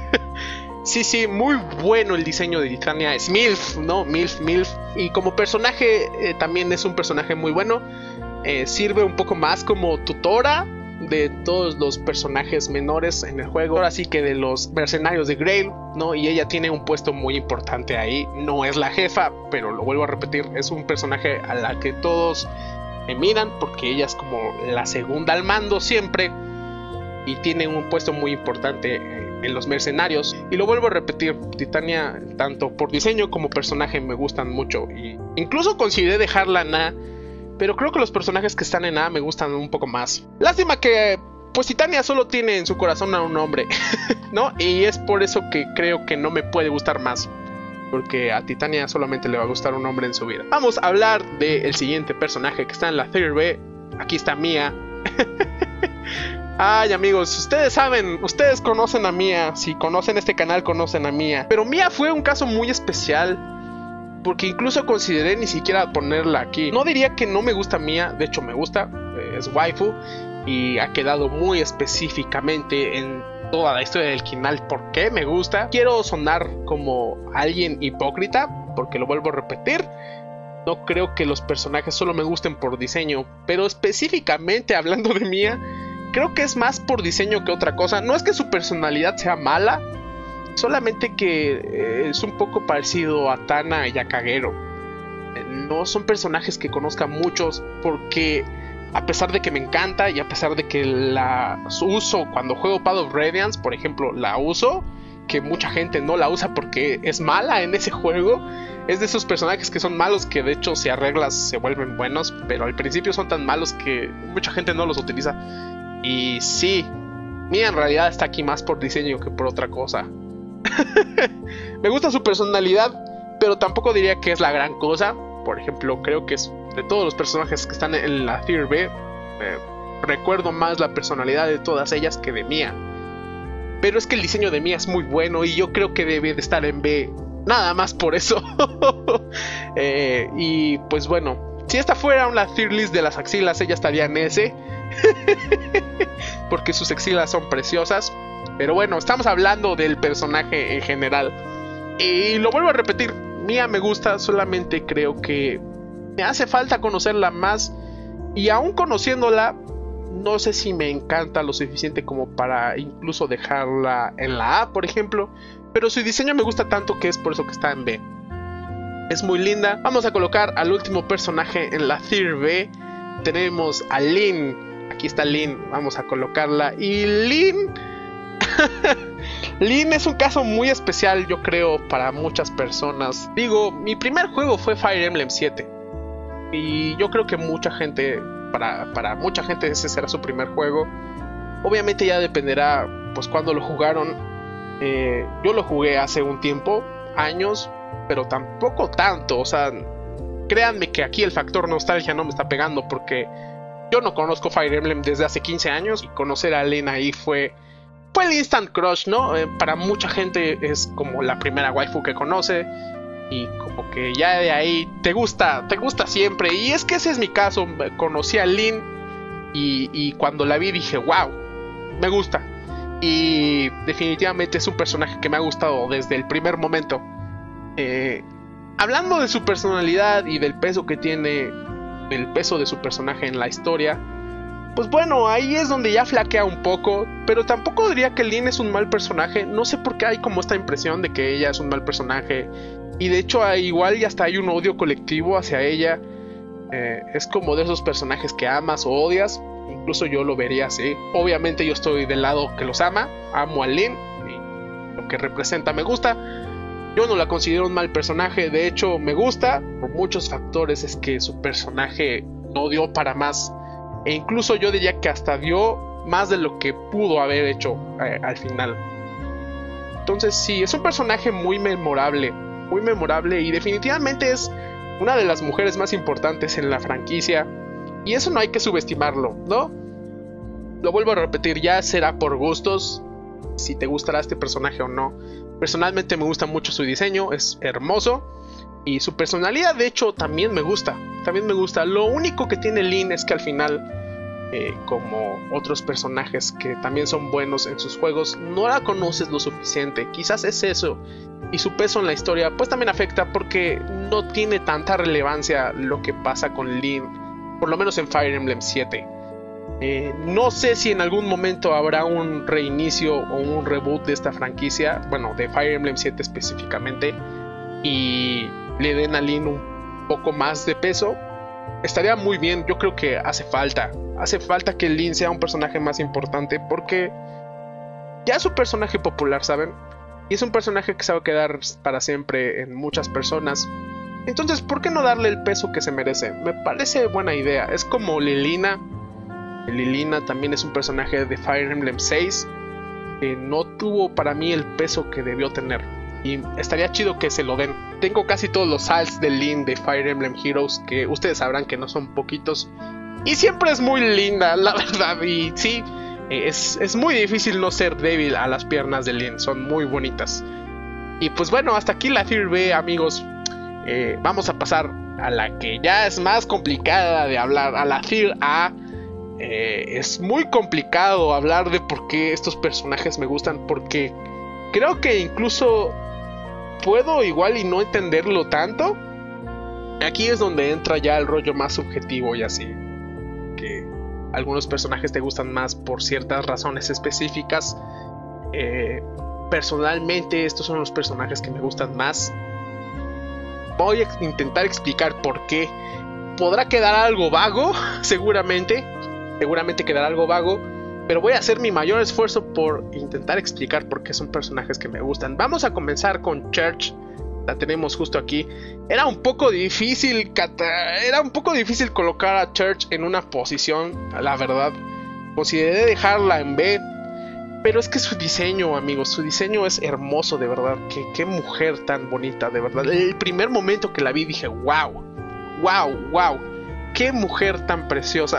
Sí, sí, muy bueno el diseño de Titania. Es MILF, ¿no? MILF, MILF. Y como personaje eh, también es un personaje muy bueno. Eh, sirve un poco más como tutora de todos los personajes menores en el juego, ahora sí que de los mercenarios de Grail, ¿no? Y ella tiene un puesto muy importante ahí. No es la jefa, pero lo vuelvo a repetir, es un personaje a la que todos me miran porque ella es como la segunda al mando siempre y tiene un puesto muy importante en los mercenarios. Y lo vuelvo a repetir, Titania tanto por diseño como personaje me gustan mucho y incluso consideré dejarla en A, pero creo que los personajes que están en A me gustan un poco más. Lástima que pues Titania solo tiene en su corazón a un hombre, ¿no? Y es por eso que creo que no me puede gustar más. porque a Titania solamente le va a gustar un hombre en su vida. Vamos a hablar del siguiente personaje que está en la Tier B. Aquí está Mia. Ay, amigos, ustedes saben, ustedes conocen a Mia. Si conocen este canal, conocen a Mia. Pero Mia fue un caso muy especial, porque incluso consideré ni siquiera ponerla aquí. No diría que no me gusta Mia, de hecho me gusta, es waifu y ha quedado muy específicamente en toda la historia del canal por qué me gusta. Quiero sonar como alguien hipócrita, porque lo vuelvo a repetir, no creo que los personajes solo me gusten por diseño, pero específicamente hablando de Mia, creo que es más por diseño que otra cosa. No es que su personalidad sea mala, solamente que es un poco parecido a Tana y a Kagero. No son personajes que conozca muchos, porque a pesar de que me encanta y a pesar de que la uso cuando juego Path of Radiance, por ejemplo, la uso, que mucha gente no la usa porque es mala en ese juego. Es de esos personajes que son malos, que de hecho si arreglas se vuelven buenos, pero al principio son tan malos que mucha gente no los utiliza. Y sí, Mia en realidad está aquí más por diseño que por otra cosa. Me gusta su personalidad, pero tampoco diría que es la gran cosa. Por ejemplo, creo que es de todos los personajes que están en la Tier B, eh, recuerdo más la personalidad de todas ellas que de Mia. Pero es que el diseño de Mia es muy bueno y yo creo que debe de estar en B, nada más por eso. eh, y pues bueno, si esta fuera una tier list de las axilas, ella estaría en S. Porque sus axilas son preciosas. Pero bueno, estamos hablando del personaje en general. Y lo vuelvo a repetir, Mia me gusta, solamente creo que me hace falta conocerla más. Y aún conociéndola, no sé si me encanta lo suficiente como para incluso dejarla en la A, por ejemplo. Pero su diseño me gusta tanto que es por eso que está en B. Es muy linda. Vamos a colocar al último personaje en la Tier B. Tenemos a Lyn. Aquí está Lyn, vamos a colocarla. Y Lyn... Lyn es un caso muy especial, yo creo, para muchas personas. Digo, mi primer juego fue Fire Emblem siete. Y yo creo que mucha gente, para, para mucha gente ese será su primer juego. Obviamente ya dependerá, pues, cuando lo jugaron. eh, Yo lo jugué hace un tiempo, años, pero tampoco tanto. O sea, créanme que aquí el factor nostalgia no me está pegando, porque yo no conozco Fire Emblem desde hace quince años. Y conocer a Lyn ahí fue... Fue el instant crush, ¿no? Eh, para mucha gente es como la primera waifu que conoce. Y como que ya de ahí te gusta, te gusta siempre. Y es que ese es mi caso. Conocí a Lyn y, y cuando la vi dije, wow, me gusta. Y definitivamente es un personaje que me ha gustado desde el primer momento. Eh, hablando de su personalidad y del peso que tiene, el peso de su personaje en la historia, pues bueno, ahí es donde ya flaquea un poco. Pero tampoco diría que Lyn es un mal personaje. No sé por qué hay como esta impresión de que ella es un mal personaje. Y de hecho hay, igual ya hasta hay un odio colectivo hacia ella. eh, Es como de esos personajes que amas o odias. Incluso yo lo vería así. Obviamente yo estoy del lado que los ama. Amo a Lyn y lo que representa me gusta. Yo no la considero un mal personaje. De hecho me gusta por muchos factores. Es que su personaje no dio para más. E incluso yo diría que hasta dio más de lo que pudo haber hecho eh, al final. Entonces sí, es un personaje muy memorable. Muy memorable y definitivamente es una de las mujeres más importantes en la franquicia. Y eso no hay que subestimarlo, ¿no? Lo vuelvo a repetir, ya será por gustos si te gustará este personaje o no. Personalmente me gusta mucho su diseño, es hermoso. Y su personalidad de hecho también me gusta. También me gusta. Lo único que tiene Lyn es que al final, eh, como otros personajes que también son buenos en sus juegos, no la conoces lo suficiente. Quizás es eso. Y su peso en la historia pues también afecta, porque no tiene tanta relevancia lo que pasa con Lyn, por lo menos en Fire Emblem siete. eh, No sé si en algún momento habrá un reinicio o un reboot de esta franquicia, bueno, de Fire Emblem siete específicamente, y le den a Lyn un poco más de peso. Estaría muy bien. Yo creo que hace falta Hace falta que Lyn sea un personaje más importante, porque ya es un personaje popular, ¿saben? Y es un personaje que se va a quedar para siempre en muchas personas. Entonces, ¿por qué no darle el peso que se merece? Me parece buena idea. Es como Lilina. Lilina también es un personaje de Fire Emblem seis que no tuvo para mí el peso que debió tener. y estaría chido que se lo den. Tengo casi todos los salts de Lyn de Fire Emblem Heroes, que ustedes sabrán que no son poquitos, y siempre es muy linda, la verdad. Y sí, es, es muy difícil no ser débil a las piernas de Lyn, son muy bonitas. Y pues bueno, hasta aquí la Tier B, amigos. eh, Vamos a pasar a la que ya es más complicada de hablar, a la Tier A. eh, Es muy complicado hablar de por qué estos personajes me gustan, porque creo que incluso puedo igual y no entenderlo tanto. Aquí es donde entra ya el rollo más subjetivo y así, que algunos personajes te gustan más por ciertas razones específicas. eh, Personalmente estos son los personajes que me gustan más. Voy a intentar explicar por qué. Podrá quedar algo vago, seguramente. Seguramente quedará algo vago, pero voy a hacer mi mayor esfuerzo por intentar explicar por qué son personajes que me gustan. Vamos a comenzar con Church. La tenemos justo aquí. Era un poco difícil Era un poco difícil colocar a Church en una posición, la verdad. Consideré dejarla en B, pero es que su diseño, amigos, su diseño es hermoso, de verdad. Qué, qué mujer tan bonita, de verdad. El primer momento que la vi dije, wow, wow, wow, qué mujer tan preciosa.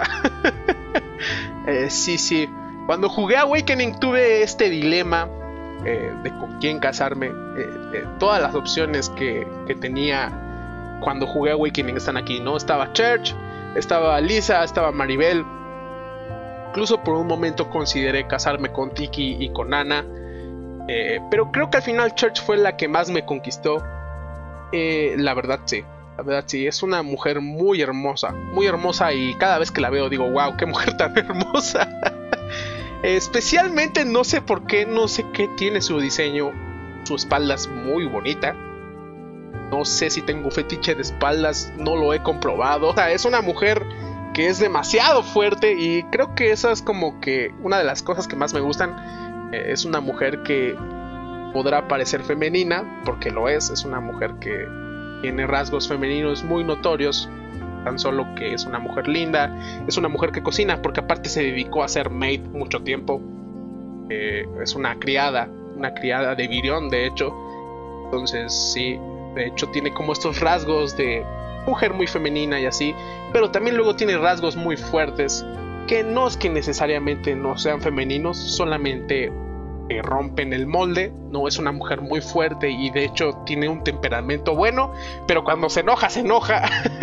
eh, sí, sí. Cuando jugué Awakening tuve este dilema eh, de con quién casarme. Eh, eh, todas las opciones que, que tenía cuando jugué Awakening están aquí, ¿no? Estaba Church, estaba Lisa, estaba Maribel. Incluso por un momento consideré casarme con Tiki y con Ana. Eh, pero creo que al final Church fue la que más me conquistó. Eh, la verdad sí. La verdad sí. Es una mujer muy hermosa. Muy hermosa. Y cada vez que la veo digo, wow, qué mujer tan hermosa. eh, especialmente no sé por qué. No sé qué tiene su diseño. Su espalda es muy bonita. No sé si tengo fetiche de espaldas. No lo he comprobado. O sea, es una mujer que es demasiado fuerte, y creo que esa es como que una de las cosas que más me gustan. Eh, es una mujer que podrá parecer femenina, porque lo es. Es una mujer que tiene rasgos femeninos muy notorios, tan solo que es una mujer linda. Es una mujer que cocina, porque aparte se dedicó a ser maid mucho tiempo. Eh, es una criada, una criada de Virion, de hecho. Entonces sí, de hecho tiene como estos rasgos de mujer muy femenina y así, pero también luego tiene rasgos muy fuertes, que no es que necesariamente no sean femeninos, solamente eh, rompen el molde. No, es una mujer muy fuerte y de hecho tiene un temperamento bueno, pero cuando se enoja, se enoja.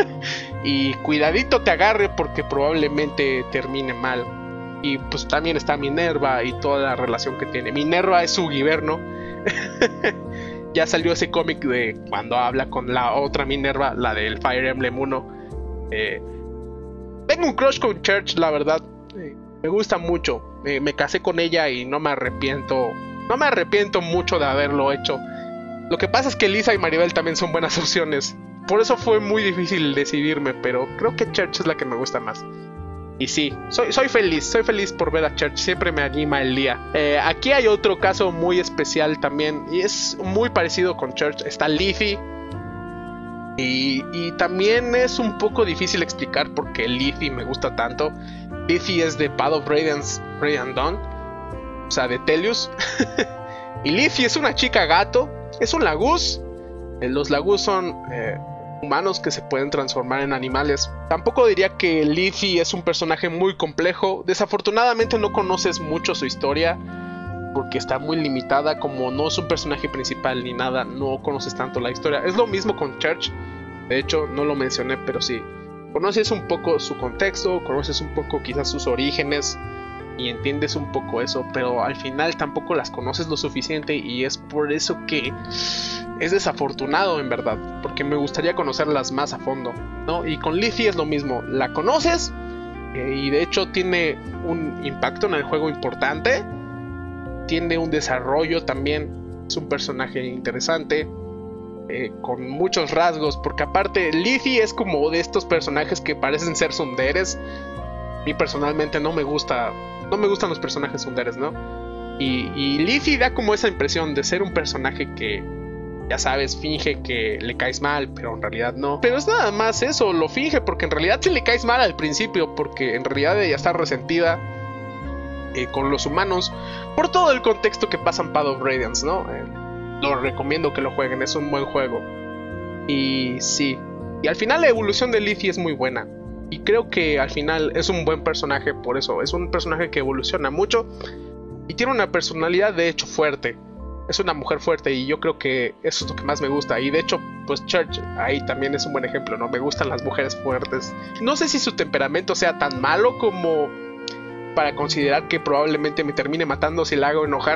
Y cuidadito te agarre, porque probablemente termine mal. Y pues también está Minerva y toda la relación que tiene. Minerva es su Giverno. Ya salió ese cómic de cuando habla con la otra Minerva, la del Fire Emblem uno. Eh, tengo un crush con Church, la verdad. Eh, me gusta mucho. Eh, me casé con ella y no me arrepiento. No me arrepiento mucho de haberlo hecho. Lo que pasa es que Lisa y Maribel también son buenas opciones. Por eso fue muy difícil decidirme, pero creo que Church es la que me gusta más. Y sí, soy, soy feliz, soy feliz por ver a Church, siempre me anima el día. Eh, aquí hay otro caso muy especial también, y es muy parecido con Church. Está Leafy. Y, y también es un poco difícil explicar por qué Leafy me gusta tanto. Leafy es de Path of Radiance, Radiant Dawn, o sea, de Tellius. Y Leafy es una chica gato, es un Lagus. Eh, los Lagus son eh, humanos que se pueden transformar en animales. Tampoco diría que Leafy es un personaje muy complejo. Desafortunadamente no conoces mucho su historia, porque está muy limitada. Como no es un personaje principal ni nada, no conoces tanto la historia. Es lo mismo con Church. De hecho, no lo mencioné, pero sí. Conoces un poco su contexto, conoces un poco quizás sus orígenes, y entiendes un poco eso, pero al final tampoco las conoces lo suficiente, y es por eso que es desafortunado, en verdad, porque me gustaría conocerlas más a fondo, ¿no? Y con Leafy es lo mismo. La conoces eh, y de hecho tiene un impacto en el juego importante. Tiene un desarrollo también. Es un personaje interesante, eh, con muchos rasgos, porque aparte Leafy es como de estos personajes que parecen ser tsunderes. A mí personalmente no me gusta, no me gustan los personajes tsunderes, ¿no? Y, y Leafy da como esa impresión de ser un personaje que, ya sabes, finge que le caes mal, pero en realidad no. Pero es nada más eso, lo finge, porque en realidad sí le caes mal al principio, porque en realidad ella está resentida eh, con los humanos por todo el contexto que pasa en Path of Radiance, ¿no? Eh, lo recomiendo que lo jueguen, es un buen juego. Y sí, y al final la evolución de Leafy es muy buena. Y creo que al final es un buen personaje por eso. Es un personaje que evoluciona mucho y tiene una personalidad de hecho fuerte. Es una mujer fuerte y yo creo que eso es lo que más me gusta. Y de hecho, pues Church ahí también es un buen ejemplo, ¿no? Me gustan las mujeres fuertes. No sé si su temperamento sea tan malo como para considerar que probablemente me termine matando si la hago enojar.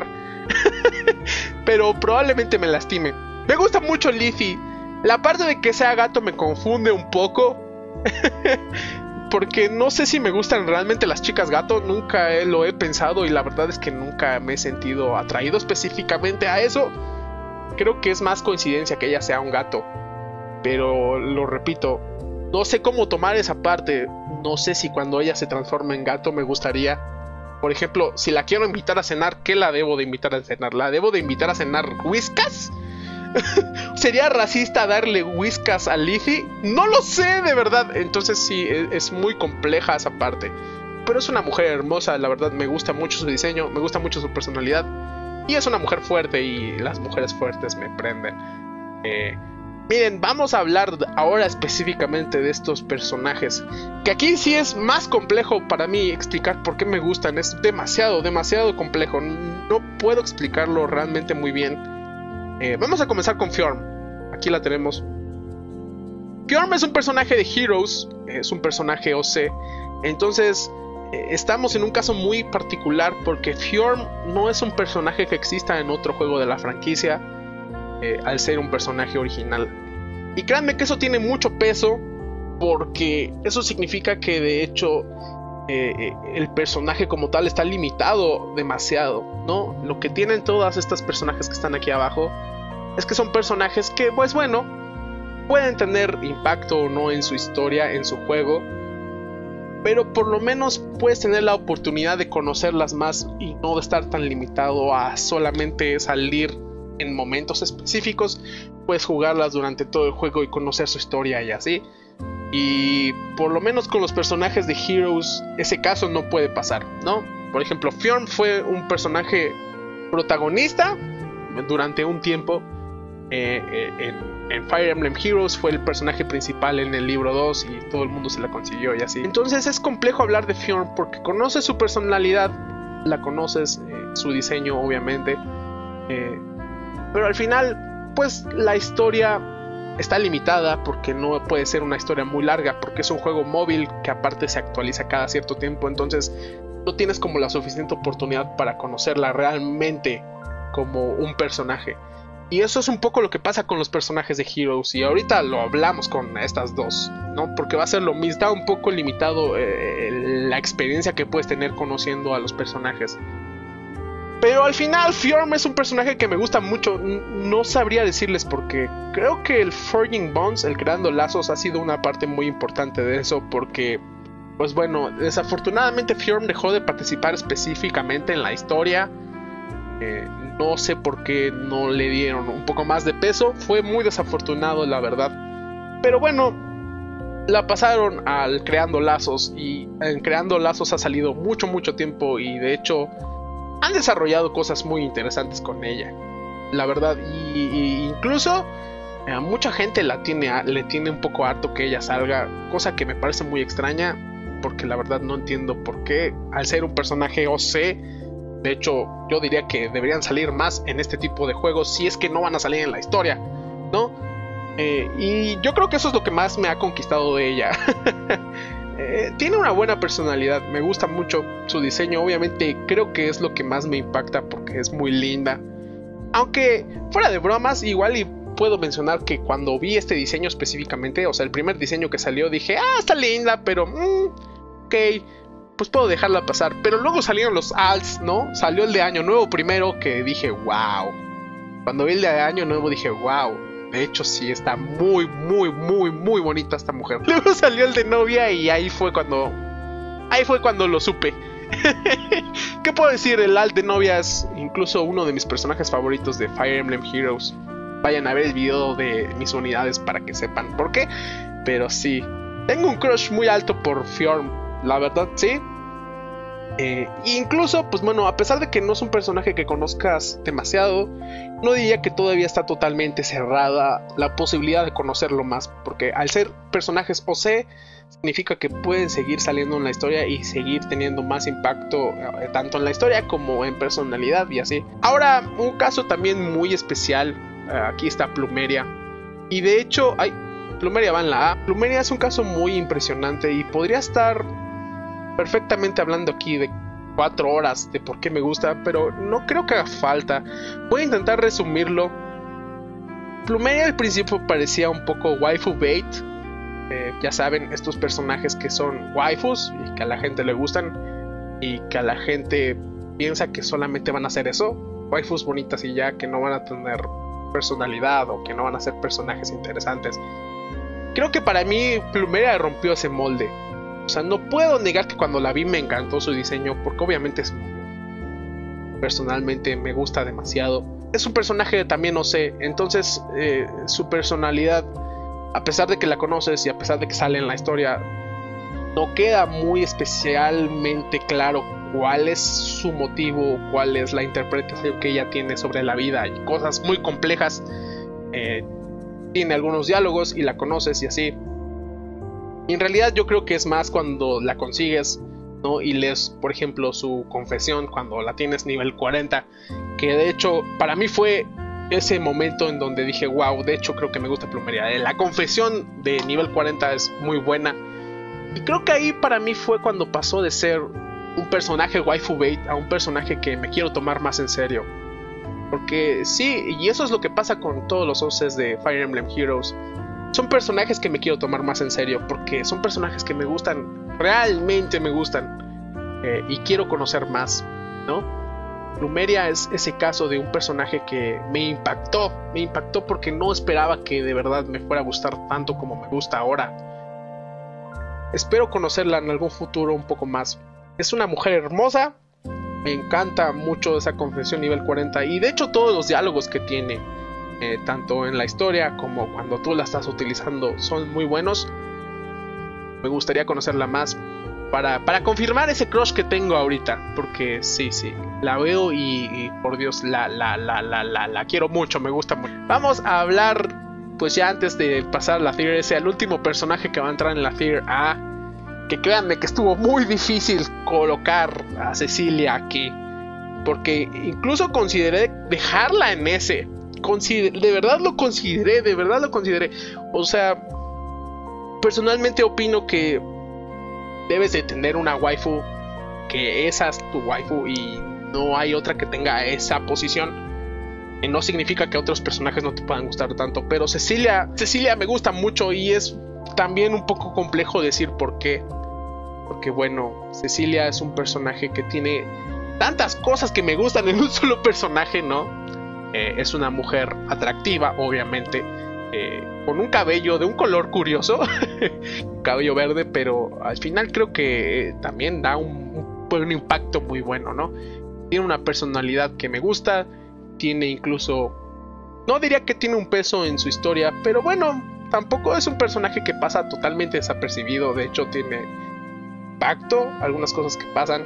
Pero probablemente me lastime. Me gusta mucho Leafy. La parte de que sea gato me confunde un poco. Porque no sé si me gustan realmente las chicas gato. Nunca he, lo he pensado y la verdad es que nunca me he sentido atraído específicamente a eso. Creo que es más coincidencia que ella sea un gato. Pero lo repito, no sé cómo tomar esa parte. No sé si cuando ella se transforma en gato me gustaría. Por ejemplo, si la quiero invitar a cenar, ¿qué la debo de invitar a cenar? ¿La debo de invitar a cenar whiskas? ¿Sería racista darle whiskas a Leafy? No lo sé, de verdad. Entonces sí, es, es muy compleja esa parte. Pero es una mujer hermosa, la verdad me gusta mucho su diseño, me gusta mucho su personalidad. Y es una mujer fuerte y las mujeres fuertes me prenden. Eh, miren, vamos a hablar ahora específicamente de estos personajes. Que aquí sí es más complejo para mí explicar por qué me gustan. Es demasiado, demasiado complejo. No puedo explicarlo realmente muy bien. Eh, vamos a comenzar con Fjorm. Aquí la tenemos. Fjorm es un personaje de Heroes. Es un personaje O C. Entonces eh, estamos en un caso muy particular porque Fjorm no es un personaje que exista en otro juego de la franquicia, eh, al ser un personaje original. Y créanme que eso tiene mucho peso, porque eso significa que de hecho eh, el personaje como tal está limitado demasiado, ¿no? Lo que tienen todas estas personajes que están aquí abajo es que son personajes que, pues bueno, pueden tener impacto o no en su historia, en su juego, pero por lo menos puedes tener la oportunidad de conocerlas más y no de estar tan limitado a solamente salir en momentos específicos. Puedes jugarlas durante todo el juego y conocer su historia y así. Y por lo menos con los personajes de Heroes ese caso no puede pasar, ¿no? Por ejemplo, Fjorm fue un personaje protagonista durante un tiempo. Eh, eh, en, en Fire Emblem Heroes fue el personaje principal en el libro dos y todo el mundo se la consiguió y así. Entonces es complejo hablar de Fjorm porque conoces su personalidad, la conoces, eh, su diseño obviamente, eh, pero al final pues la historia está limitada porque no puede ser una historia muy larga, porque es un juego móvil que aparte se actualiza cada cierto tiempo. Entonces no tienes como la suficiente oportunidad para conocerla realmente como un personaje. Y eso es un poco lo que pasa con los personajes de Heroes. Y ahorita lo hablamos con estas dos, ¿no? Porque va a ser lo mismo. Está un poco limitado eh, la experiencia que puedes tener conociendo a los personajes. Pero al final Fjorm es un personaje que me gusta mucho. No sabría decirles porque creo que el Forging Bonds, el creando lazos, ha sido una parte muy importante de eso. Porque, pues bueno, desafortunadamente Fjorm dejó de participar específicamente en la historia. Eh, no sé por qué no le dieron un poco más de peso. Fue muy desafortunado, la verdad. Pero bueno, la pasaron al creando lazos. Y en creando lazos ha salido mucho, mucho tiempo. Y de hecho han desarrollado cosas muy interesantes con ella, la verdad. Y, y incluso a mucha gente la tiene, le tiene un poco harto que ella salga, cosa que me parece muy extraña, porque la verdad no entiendo por qué, al ser un personaje O C. De hecho, yo diría que deberían salir más en este tipo de juegos, si es que no van a salir en la historia, ¿no? Eh, y yo creo que eso es lo que más me ha conquistado de ella. Eh, tiene una buena personalidad, me gusta mucho su diseño, obviamente creo que es lo que más me impacta porque es muy linda. Aunque fuera de bromas, igual y puedo mencionar que cuando vi este diseño específicamente, o sea el primer diseño que salió, dije, ah, está linda, pero mmm, ok, pues puedo dejarla pasar. Pero luego salieron los alts, ¿no? Salió el de Año Nuevo primero, que dije, wow. Cuando vi el de Año Nuevo dije, wow. De hecho sí, está muy, muy, muy, muy bonita esta mujer. Luego salió el de novia y ahí fue cuando... Ahí fue cuando lo supe. ¿Qué puedo decir? El alt de novia es incluso uno de mis personajes favoritos de Fire Emblem Heroes. Vayan a ver el video de mis unidades para que sepan por qué. Pero sí, tengo un crush muy alto por Fjorm, la verdad, sí. Eh, incluso, pues bueno, a pesar de que no es un personaje que conozcas demasiado, no diría que todavía está totalmente cerrada la posibilidad de conocerlo más, porque al ser personajes O C, significa que pueden seguir saliendo en la historia y seguir teniendo más impacto, eh, tanto en la historia como en personalidad y así. Ahora, un caso también muy especial, eh, aquí está Plumeria, y de hecho, ay, Plumeria va en la A. Plumeria es un caso muy impresionante y podría estar perfectamente hablando aquí de cuatro horas de por qué me gusta, pero no creo que haga falta. Voy a intentar resumirlo. Plumeria al principio parecía un poco waifu bait. Eh, ya saben, estos personajes que son waifus y que a la gente le gustan y que a la gente piensa que solamente van a hacer eso. Waifus bonitas y ya, que no van a tener personalidad o que no van a ser personajes interesantes. Creo que para mí Plumeria rompió ese molde. O sea, no puedo negar que cuando la vi me encantó su diseño, porque obviamente es, personalmente me gusta demasiado. Es un personaje también O C, entonces eh, su personalidad, a pesar de que la conoces y a pesar de que sale en la historia, no queda muy especialmente claro cuál es su motivo, cuál es la interpretación que ella tiene sobre la vida y cosas muy complejas. Eh, tiene algunos diálogos y la conoces y así. Y en realidad yo creo que es más cuando la consigues, ¿no? Y lees, por ejemplo, su confesión cuando la tienes nivel cuarenta, que de hecho para mí fue ese momento en donde dije, wow, de hecho creo que me gusta Plumeria. La confesión de nivel cuarenta es muy buena. Y creo que ahí para mí fue cuando pasó de ser un personaje waifu bait a un personaje que me quiero tomar más en serio. Porque sí, y eso es lo que pasa con todos los O Cs de Fire Emblem Heroes. Son personajes que me quiero tomar más en serio, porque son personajes que me gustan, realmente me gustan, eh, y quiero conocer más, ¿no? Plumeria es ese caso de un personaje que me impactó, me impactó porque no esperaba que de verdad me fuera a gustar tanto como me gusta ahora. Espero conocerla en algún futuro un poco más. Es una mujer hermosa, me encanta mucho esa confesión nivel cuarenta, y de hecho todos los diálogos que tiene, Eh, tanto en la historia como cuando tú la estás utilizando, son muy buenos. Me gustaría conocerla más para, para confirmar ese crush que tengo ahorita, porque sí, sí, la veo y, y por Dios, la, la, la, la, la, la quiero mucho, me gusta mucho. Vamos a hablar, pues ya antes de pasar a la Tier S, al último personaje que va a entrar en la Tier A, que créanme que estuvo muy difícil colocar a Cecilia aquí, porque incluso consideré dejarla en S. Consider- de verdad lo consideré, de verdad lo consideré. O sea, personalmente opino que debes de tener una waifu, que esa es tu waifu y no hay otra que tenga esa posición. Y no significa que otros personajes no te puedan gustar tanto, pero Cecilia, Cecilia me gusta mucho y es también un poco complejo decir por qué. Porque bueno, Cecilia es un personaje que tiene tantas cosas que me gustan en un solo personaje, ¿no? Eh, es una mujer atractiva, obviamente, eh, con un cabello de un color curioso, cabello verde, pero al final creo que eh, también da un, un, un impacto muy bueno, ¿no? Tiene una personalidad que me gusta, tiene incluso, no diría que tiene un peso en su historia, pero bueno, tampoco es un personaje que pasa totalmente desapercibido. De hecho tiene impacto, algunas cosas que pasan.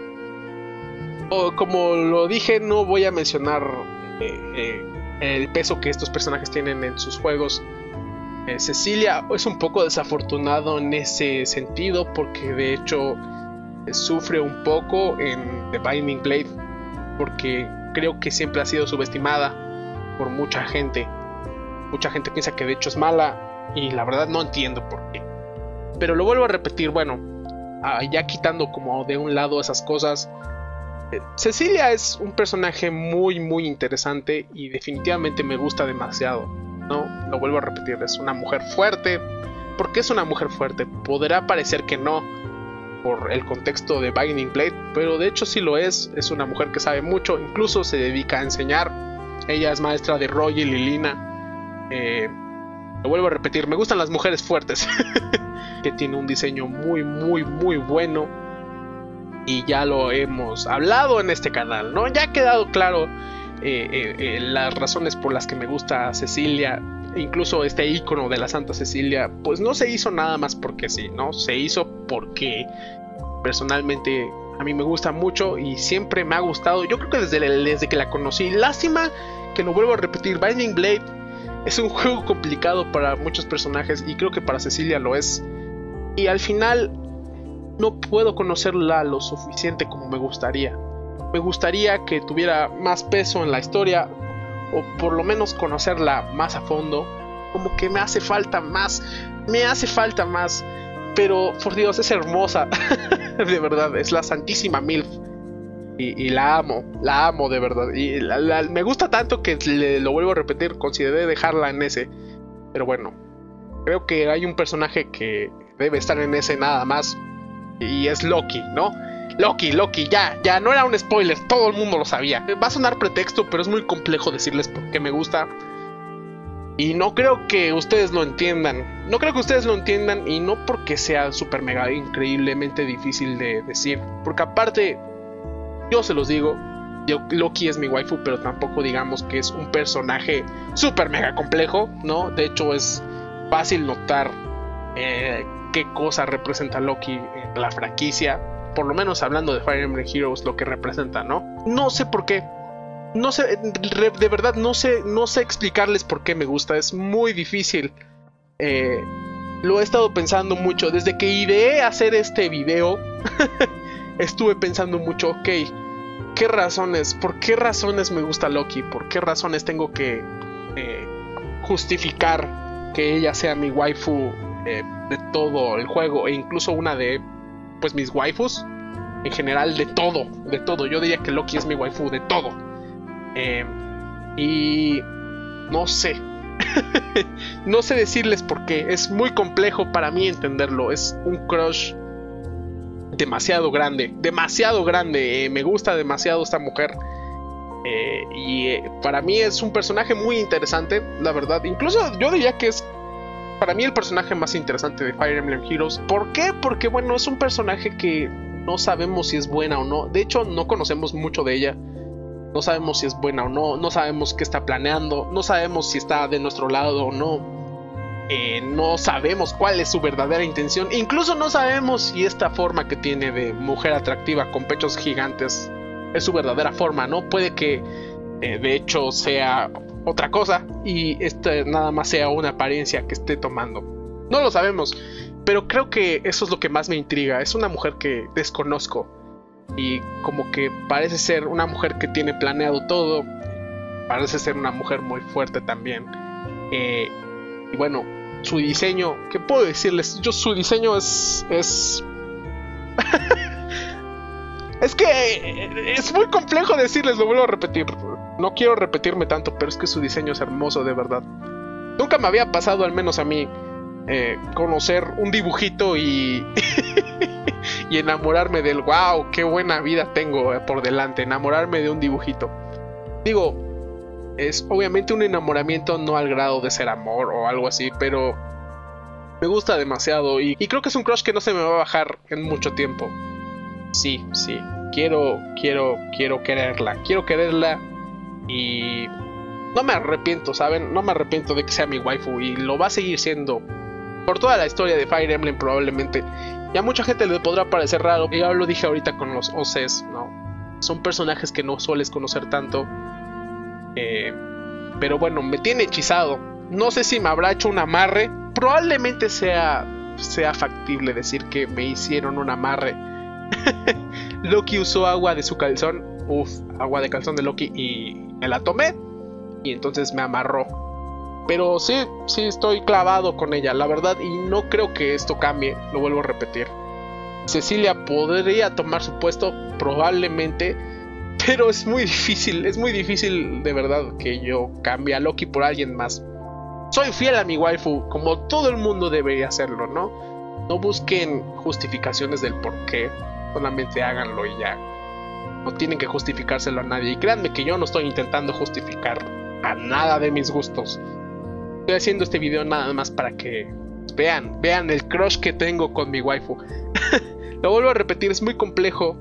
O, como lo dije, no voy a mencionar Eh, eh, el peso que estos personajes tienen en sus juegos. eh, Cecilia es un poco desafortunado en ese sentido, porque de hecho eh, sufre un poco en The Binding Blade, porque creo que siempre ha sido subestimada por mucha gente. Mucha gente piensa que de hecho es mala y la verdad no entiendo por qué. Pero lo vuelvo a repetir, bueno, ah, ya quitando como de un lado esas cosas, Cecilia es un personaje muy muy interesante y definitivamente me gusta demasiado, ¿no? Lo vuelvo a repetir, es una mujer fuerte. ¿Por qué es una mujer fuerte? Podrá parecer que no por el contexto de Binding Blade, pero de hecho sí lo es. Es una mujer que sabe mucho, incluso se dedica a enseñar. Ella es maestra de Roy y Lilina. Eh, lo vuelvo a repetir, me gustan las mujeres fuertes. Que tiene un diseño muy muy muy bueno. Y ya lo hemos hablado en este canal, ¿no? Ya ha quedado claro eh, eh, eh, las razones por las que me gusta Cecilia. Incluso este icono de la Santa Cecilia, pues no se hizo nada más porque sí, ¿no? Se hizo porque personalmente A mí me gusta mucho y siempre me ha gustado. Yo creo que desde, desde que la conocí. Lástima que lo vuelvo a repetir. Binding Blade es un juego complicado para muchos personajes y creo que para Cecilia lo es. Y al final no puedo conocerla lo suficiente como me gustaría. Me gustaría que tuviera más peso en la historia, o por lo menos conocerla más a fondo. Como que me hace falta más, me hace falta más. Pero por Dios, es hermosa. De verdad, es la santísima MILF. Y, y la amo, la amo de verdad. Y la, la, me gusta tanto que le, lo vuelvo a repetir, consideré dejarla en ese. Pero bueno, creo que hay un personaje que debe estar en ese nada más. Y es Loki, ¿no? Loki, Loki, ya, ya, no era un spoiler, todo el mundo lo sabía. Va a sonar pretexto, pero es muy complejo decirles por qué me gusta. Y no creo que ustedes lo entiendan. No creo que ustedes lo entiendan, y no porque sea super mega increíblemente difícil de decir. Porque aparte, yo se los digo, yo, Loki es mi waifu, pero tampoco digamos que es un personaje super mega complejo, ¿no? De hecho es fácil notar eh, qué cosa representa Loki en la franquicia. Por lo menos hablando de Fire Emblem Heroes, lo que representa, ¿no? No sé por qué. No sé, de verdad no sé, no sé explicarles por qué me gusta. Es muy difícil. Eh, lo he estado pensando mucho. Desde que ideé hacer este video, estuve pensando mucho, ok, ¿qué razones? ¿Por qué razones me gusta Loki? ¿Por qué razones tengo que eh, justificar que ella sea mi waifu eh, de todo el juego? E incluso una de... pues mis waifus en general, de todo, de todo. Yo diría que Loki es mi waifu de todo. Eh, y no sé, no sé decirles por qué. Es muy complejo para mí entenderlo. Es un crush demasiado grande, demasiado grande. Eh, me gusta demasiado esta mujer. Eh, y eh, para mí es un personaje muy interesante, la verdad. Incluso yo diría que es para mí el personaje más interesante de Fire Emblem Heroes. ¿Por qué? Porque bueno, es un personaje que no sabemos si es buena o no. De hecho, no conocemos mucho de ella. No sabemos si es buena o no. No sabemos qué está planeando. No sabemos si está de nuestro lado o no. Eh, no sabemos cuál es su verdadera intención. Incluso no sabemos si esta forma que tiene de mujer atractiva con pechos gigantes es su verdadera forma, ¿no? Puede que eh, de hecho sea otra cosa y esta nada más sea una apariencia que esté tomando. No lo sabemos, pero creo que eso es lo que más me intriga. Es una mujer que desconozco y como que parece ser una mujer que tiene planeado todo. Parece ser una mujer muy fuerte también. Eh, y bueno, su diseño, ¿qué puedo decirles? Yo, su diseño es... es... es que es muy complejo decirles, lo vuelvo a repetir. No quiero repetirme tanto, pero es que su diseño es hermoso, de verdad. Nunca me había pasado, al menos a mí, eh, conocer un dibujito y... y enamorarme del wow, qué buena vida tengo por delante. Enamorarme de un dibujito. Digo, es obviamente un enamoramiento no al grado de ser amor o algo así, pero me gusta demasiado y, y creo que es un crush que no se me va a bajar en mucho tiempo. Sí, sí, quiero, quiero, quiero quererla, quiero quererla y no me arrepiento, ¿saben? No me arrepiento de que sea mi waifu y lo va a seguir siendo por toda la historia de Fire Emblem probablemente. Y a mucha gente le podrá parecer raro, ya lo dije ahorita con los O Cs, ¿no? Son personajes que no sueles conocer tanto. Eh, pero bueno, me tiene hechizado. No sé si me habrá hecho un amarre. Probablemente sea, sea factible decir que me hicieron un amarre. Loki usó agua de su calzón. Uf, agua de calzón de Loki. Y me la tomé. Y entonces me amarró. Pero sí, sí estoy clavado con ella, la verdad. Y no creo que esto cambie. Lo vuelvo a repetir. Cecilia podría tomar su puesto, probablemente. Pero es muy difícil, es muy difícil de verdad que yo cambie a Loki por alguien más. Soy fiel a mi waifu, como todo el mundo debería hacerlo, ¿no? No busquen justificaciones del por qué, solamente háganlo y ya. No tienen que justificárselo a nadie. Y créanme que yo no estoy intentando justificar a nada de mis gustos. Estoy haciendo este video nada más para que vean, vean el crush que tengo con mi waifu. Lo vuelvo a repetir, es muy complejo.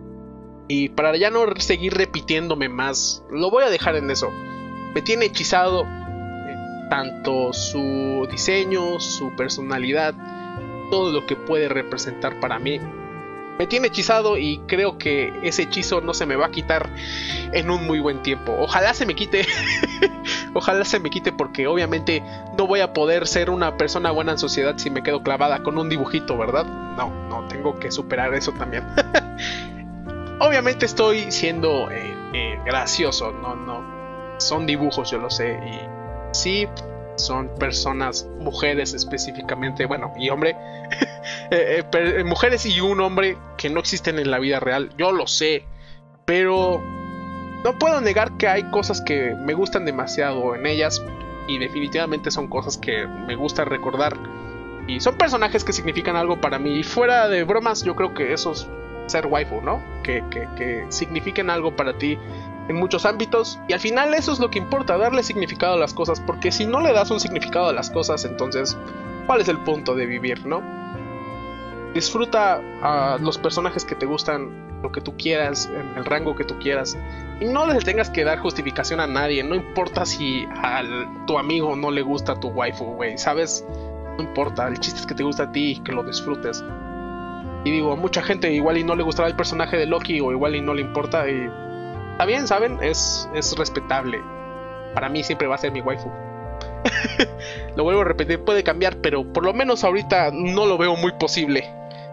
Y para ya no seguir repitiéndome más, lo voy a dejar en eso. Me tiene hechizado eh, tanto su diseño, su personalidad, todo lo que puede representar para mí. me tiene hechizado y creo que ese hechizo no se me va a quitar en un muy buen tiempo. Ojalá se me quite. Ojalá se me quite porque obviamente no voy a poder ser una persona buena en sociedad si me quedo clavada con un dibujito, ¿verdad? No, no, tengo que superar eso también. Obviamente estoy siendo eh, eh, gracioso, no, no. Son dibujos, yo lo sé. Y sí, son personas, mujeres específicamente, bueno, y hombre. eh, eh, mujeres y un hombre que no existen en la vida real, yo lo sé, pero no puedo negar que hay cosas que me gustan demasiado en ellas y definitivamente son cosas que me gusta recordar y son personajes que significan algo para mí. Y fuera de bromas, yo creo que eso es ser waifu, ¿no? Que, que, que signifiquen algo para ti en muchos ámbitos y al final eso es lo que importa, darle significado a las cosas, porque si no le das un significado a las cosas, entonces ¿cuál es el punto de vivir, no? Disfruta a los personajes que te gustan, lo que tú quieras, en el rango que tú quieras. Y no les tengas que dar justificación a nadie. No importa si a tu amigo no le gusta tu waifu, güey, ¿sabes? No importa, el chiste es que te gusta a ti y que lo disfrutes. Y digo, a mucha gente igual y no le gustará el personaje de Loki, o igual y no le importa, y está bien, ¿saben? Es, es respetable. Para mí siempre va a ser mi waifu. Lo vuelvo a repetir, puede cambiar, pero por lo menos ahorita no lo veo muy posible.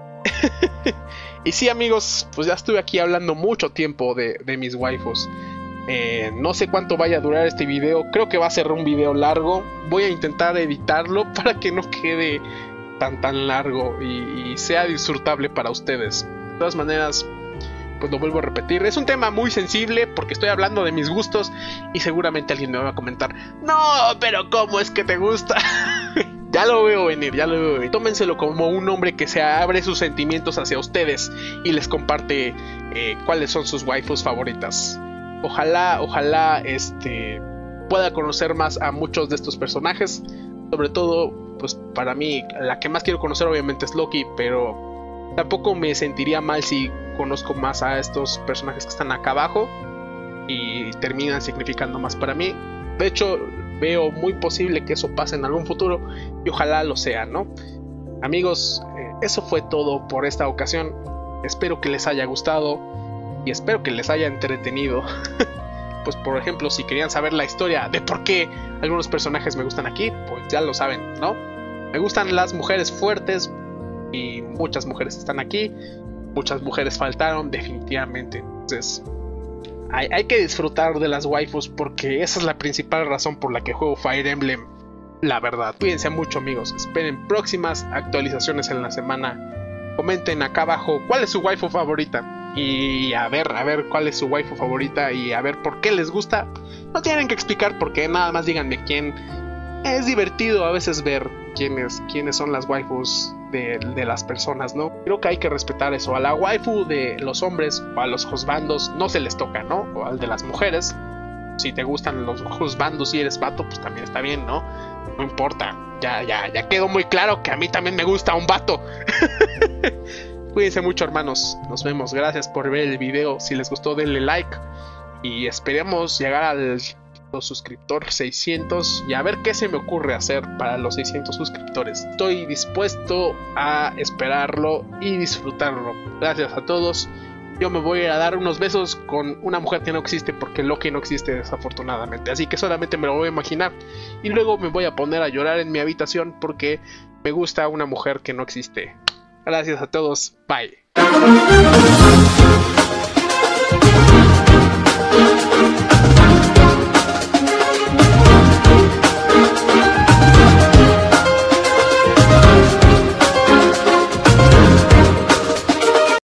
Y sí, amigos, pues ya estuve aquí hablando mucho tiempo de, de mis waifus. eh, No sé cuánto vaya a durar este video. Creo que va a ser un video largo. Voy a intentar editarlo para que no quede tan tan largo y, y sea disfrutable para ustedes. De todas maneras, pues lo vuelvo a repetir, es un tema muy sensible porque estoy hablando de mis gustos y seguramente alguien me va a comentar: no, pero ¿cómo es que te gusta? Ya lo veo venir, ya lo veo venir. Tómenselo como un hombre que se abre sus sentimientos hacia ustedes y les comparte eh, cuáles son sus waifus favoritas. Ojalá, ojalá este, pueda conocer más a muchos de estos personajes. Sobre todo, pues para mí, la que más quiero conocer obviamente es Loki, pero tampoco me sentiría mal si conozco más a estos personajes que están acá abajo y terminan significando más para mí. De hecho, veo muy posible que eso pase en algún futuro y ojalá lo sea, ¿no? Amigos, eh, eso fue todo por esta ocasión. Espero que les haya gustado y espero que les haya entretenido. Pues por ejemplo, si querían saber la historia de por qué algunos personajes me gustan aquí, pues ya lo saben, ¿no? Me gustan las mujeres fuertes y muchas mujeres están aquí. Muchas mujeres faltaron definitivamente. Entonces hay, hay que disfrutar de las waifus porque esa es la principal razón por la que juego Fire Emblem, la verdad. Cuídense mucho, amigos. Esperen próximas actualizaciones en la semana. Comenten acá abajo cuál es su waifu favorita y a ver, a ver cuál es su waifu favorita y a ver por qué les gusta. No tienen que explicar por qué, nada más díganme quién. Es divertido a veces ver quiénes, quiénes son las waifus de, de las personas, ¿no? Creo que hay que respetar eso. A la waifu de los hombres o a los husbandos no se les toca, ¿no? O al de las mujeres. Si te gustan los husbandos y eres vato, pues también está bien, ¿no? No importa. Ya, ya, ya quedó muy claro que a mí también me gusta un vato. Cuídense mucho, hermanos. Nos vemos. Gracias por ver el video. Si les gustó, denle like. Y esperemos llegar al los suscriptores seiscientos y a ver qué se me ocurre hacer para los seiscientos suscriptores. Estoy dispuesto a esperarlo y disfrutarlo. Gracias a todos. Yo me voy a dar unos besos con una mujer que no existe porque Loki no existe desafortunadamente, así que solamente me lo voy a imaginar y luego me voy a poner a llorar en mi habitación porque me gusta una mujer que no existe. Gracias a todos. Bye.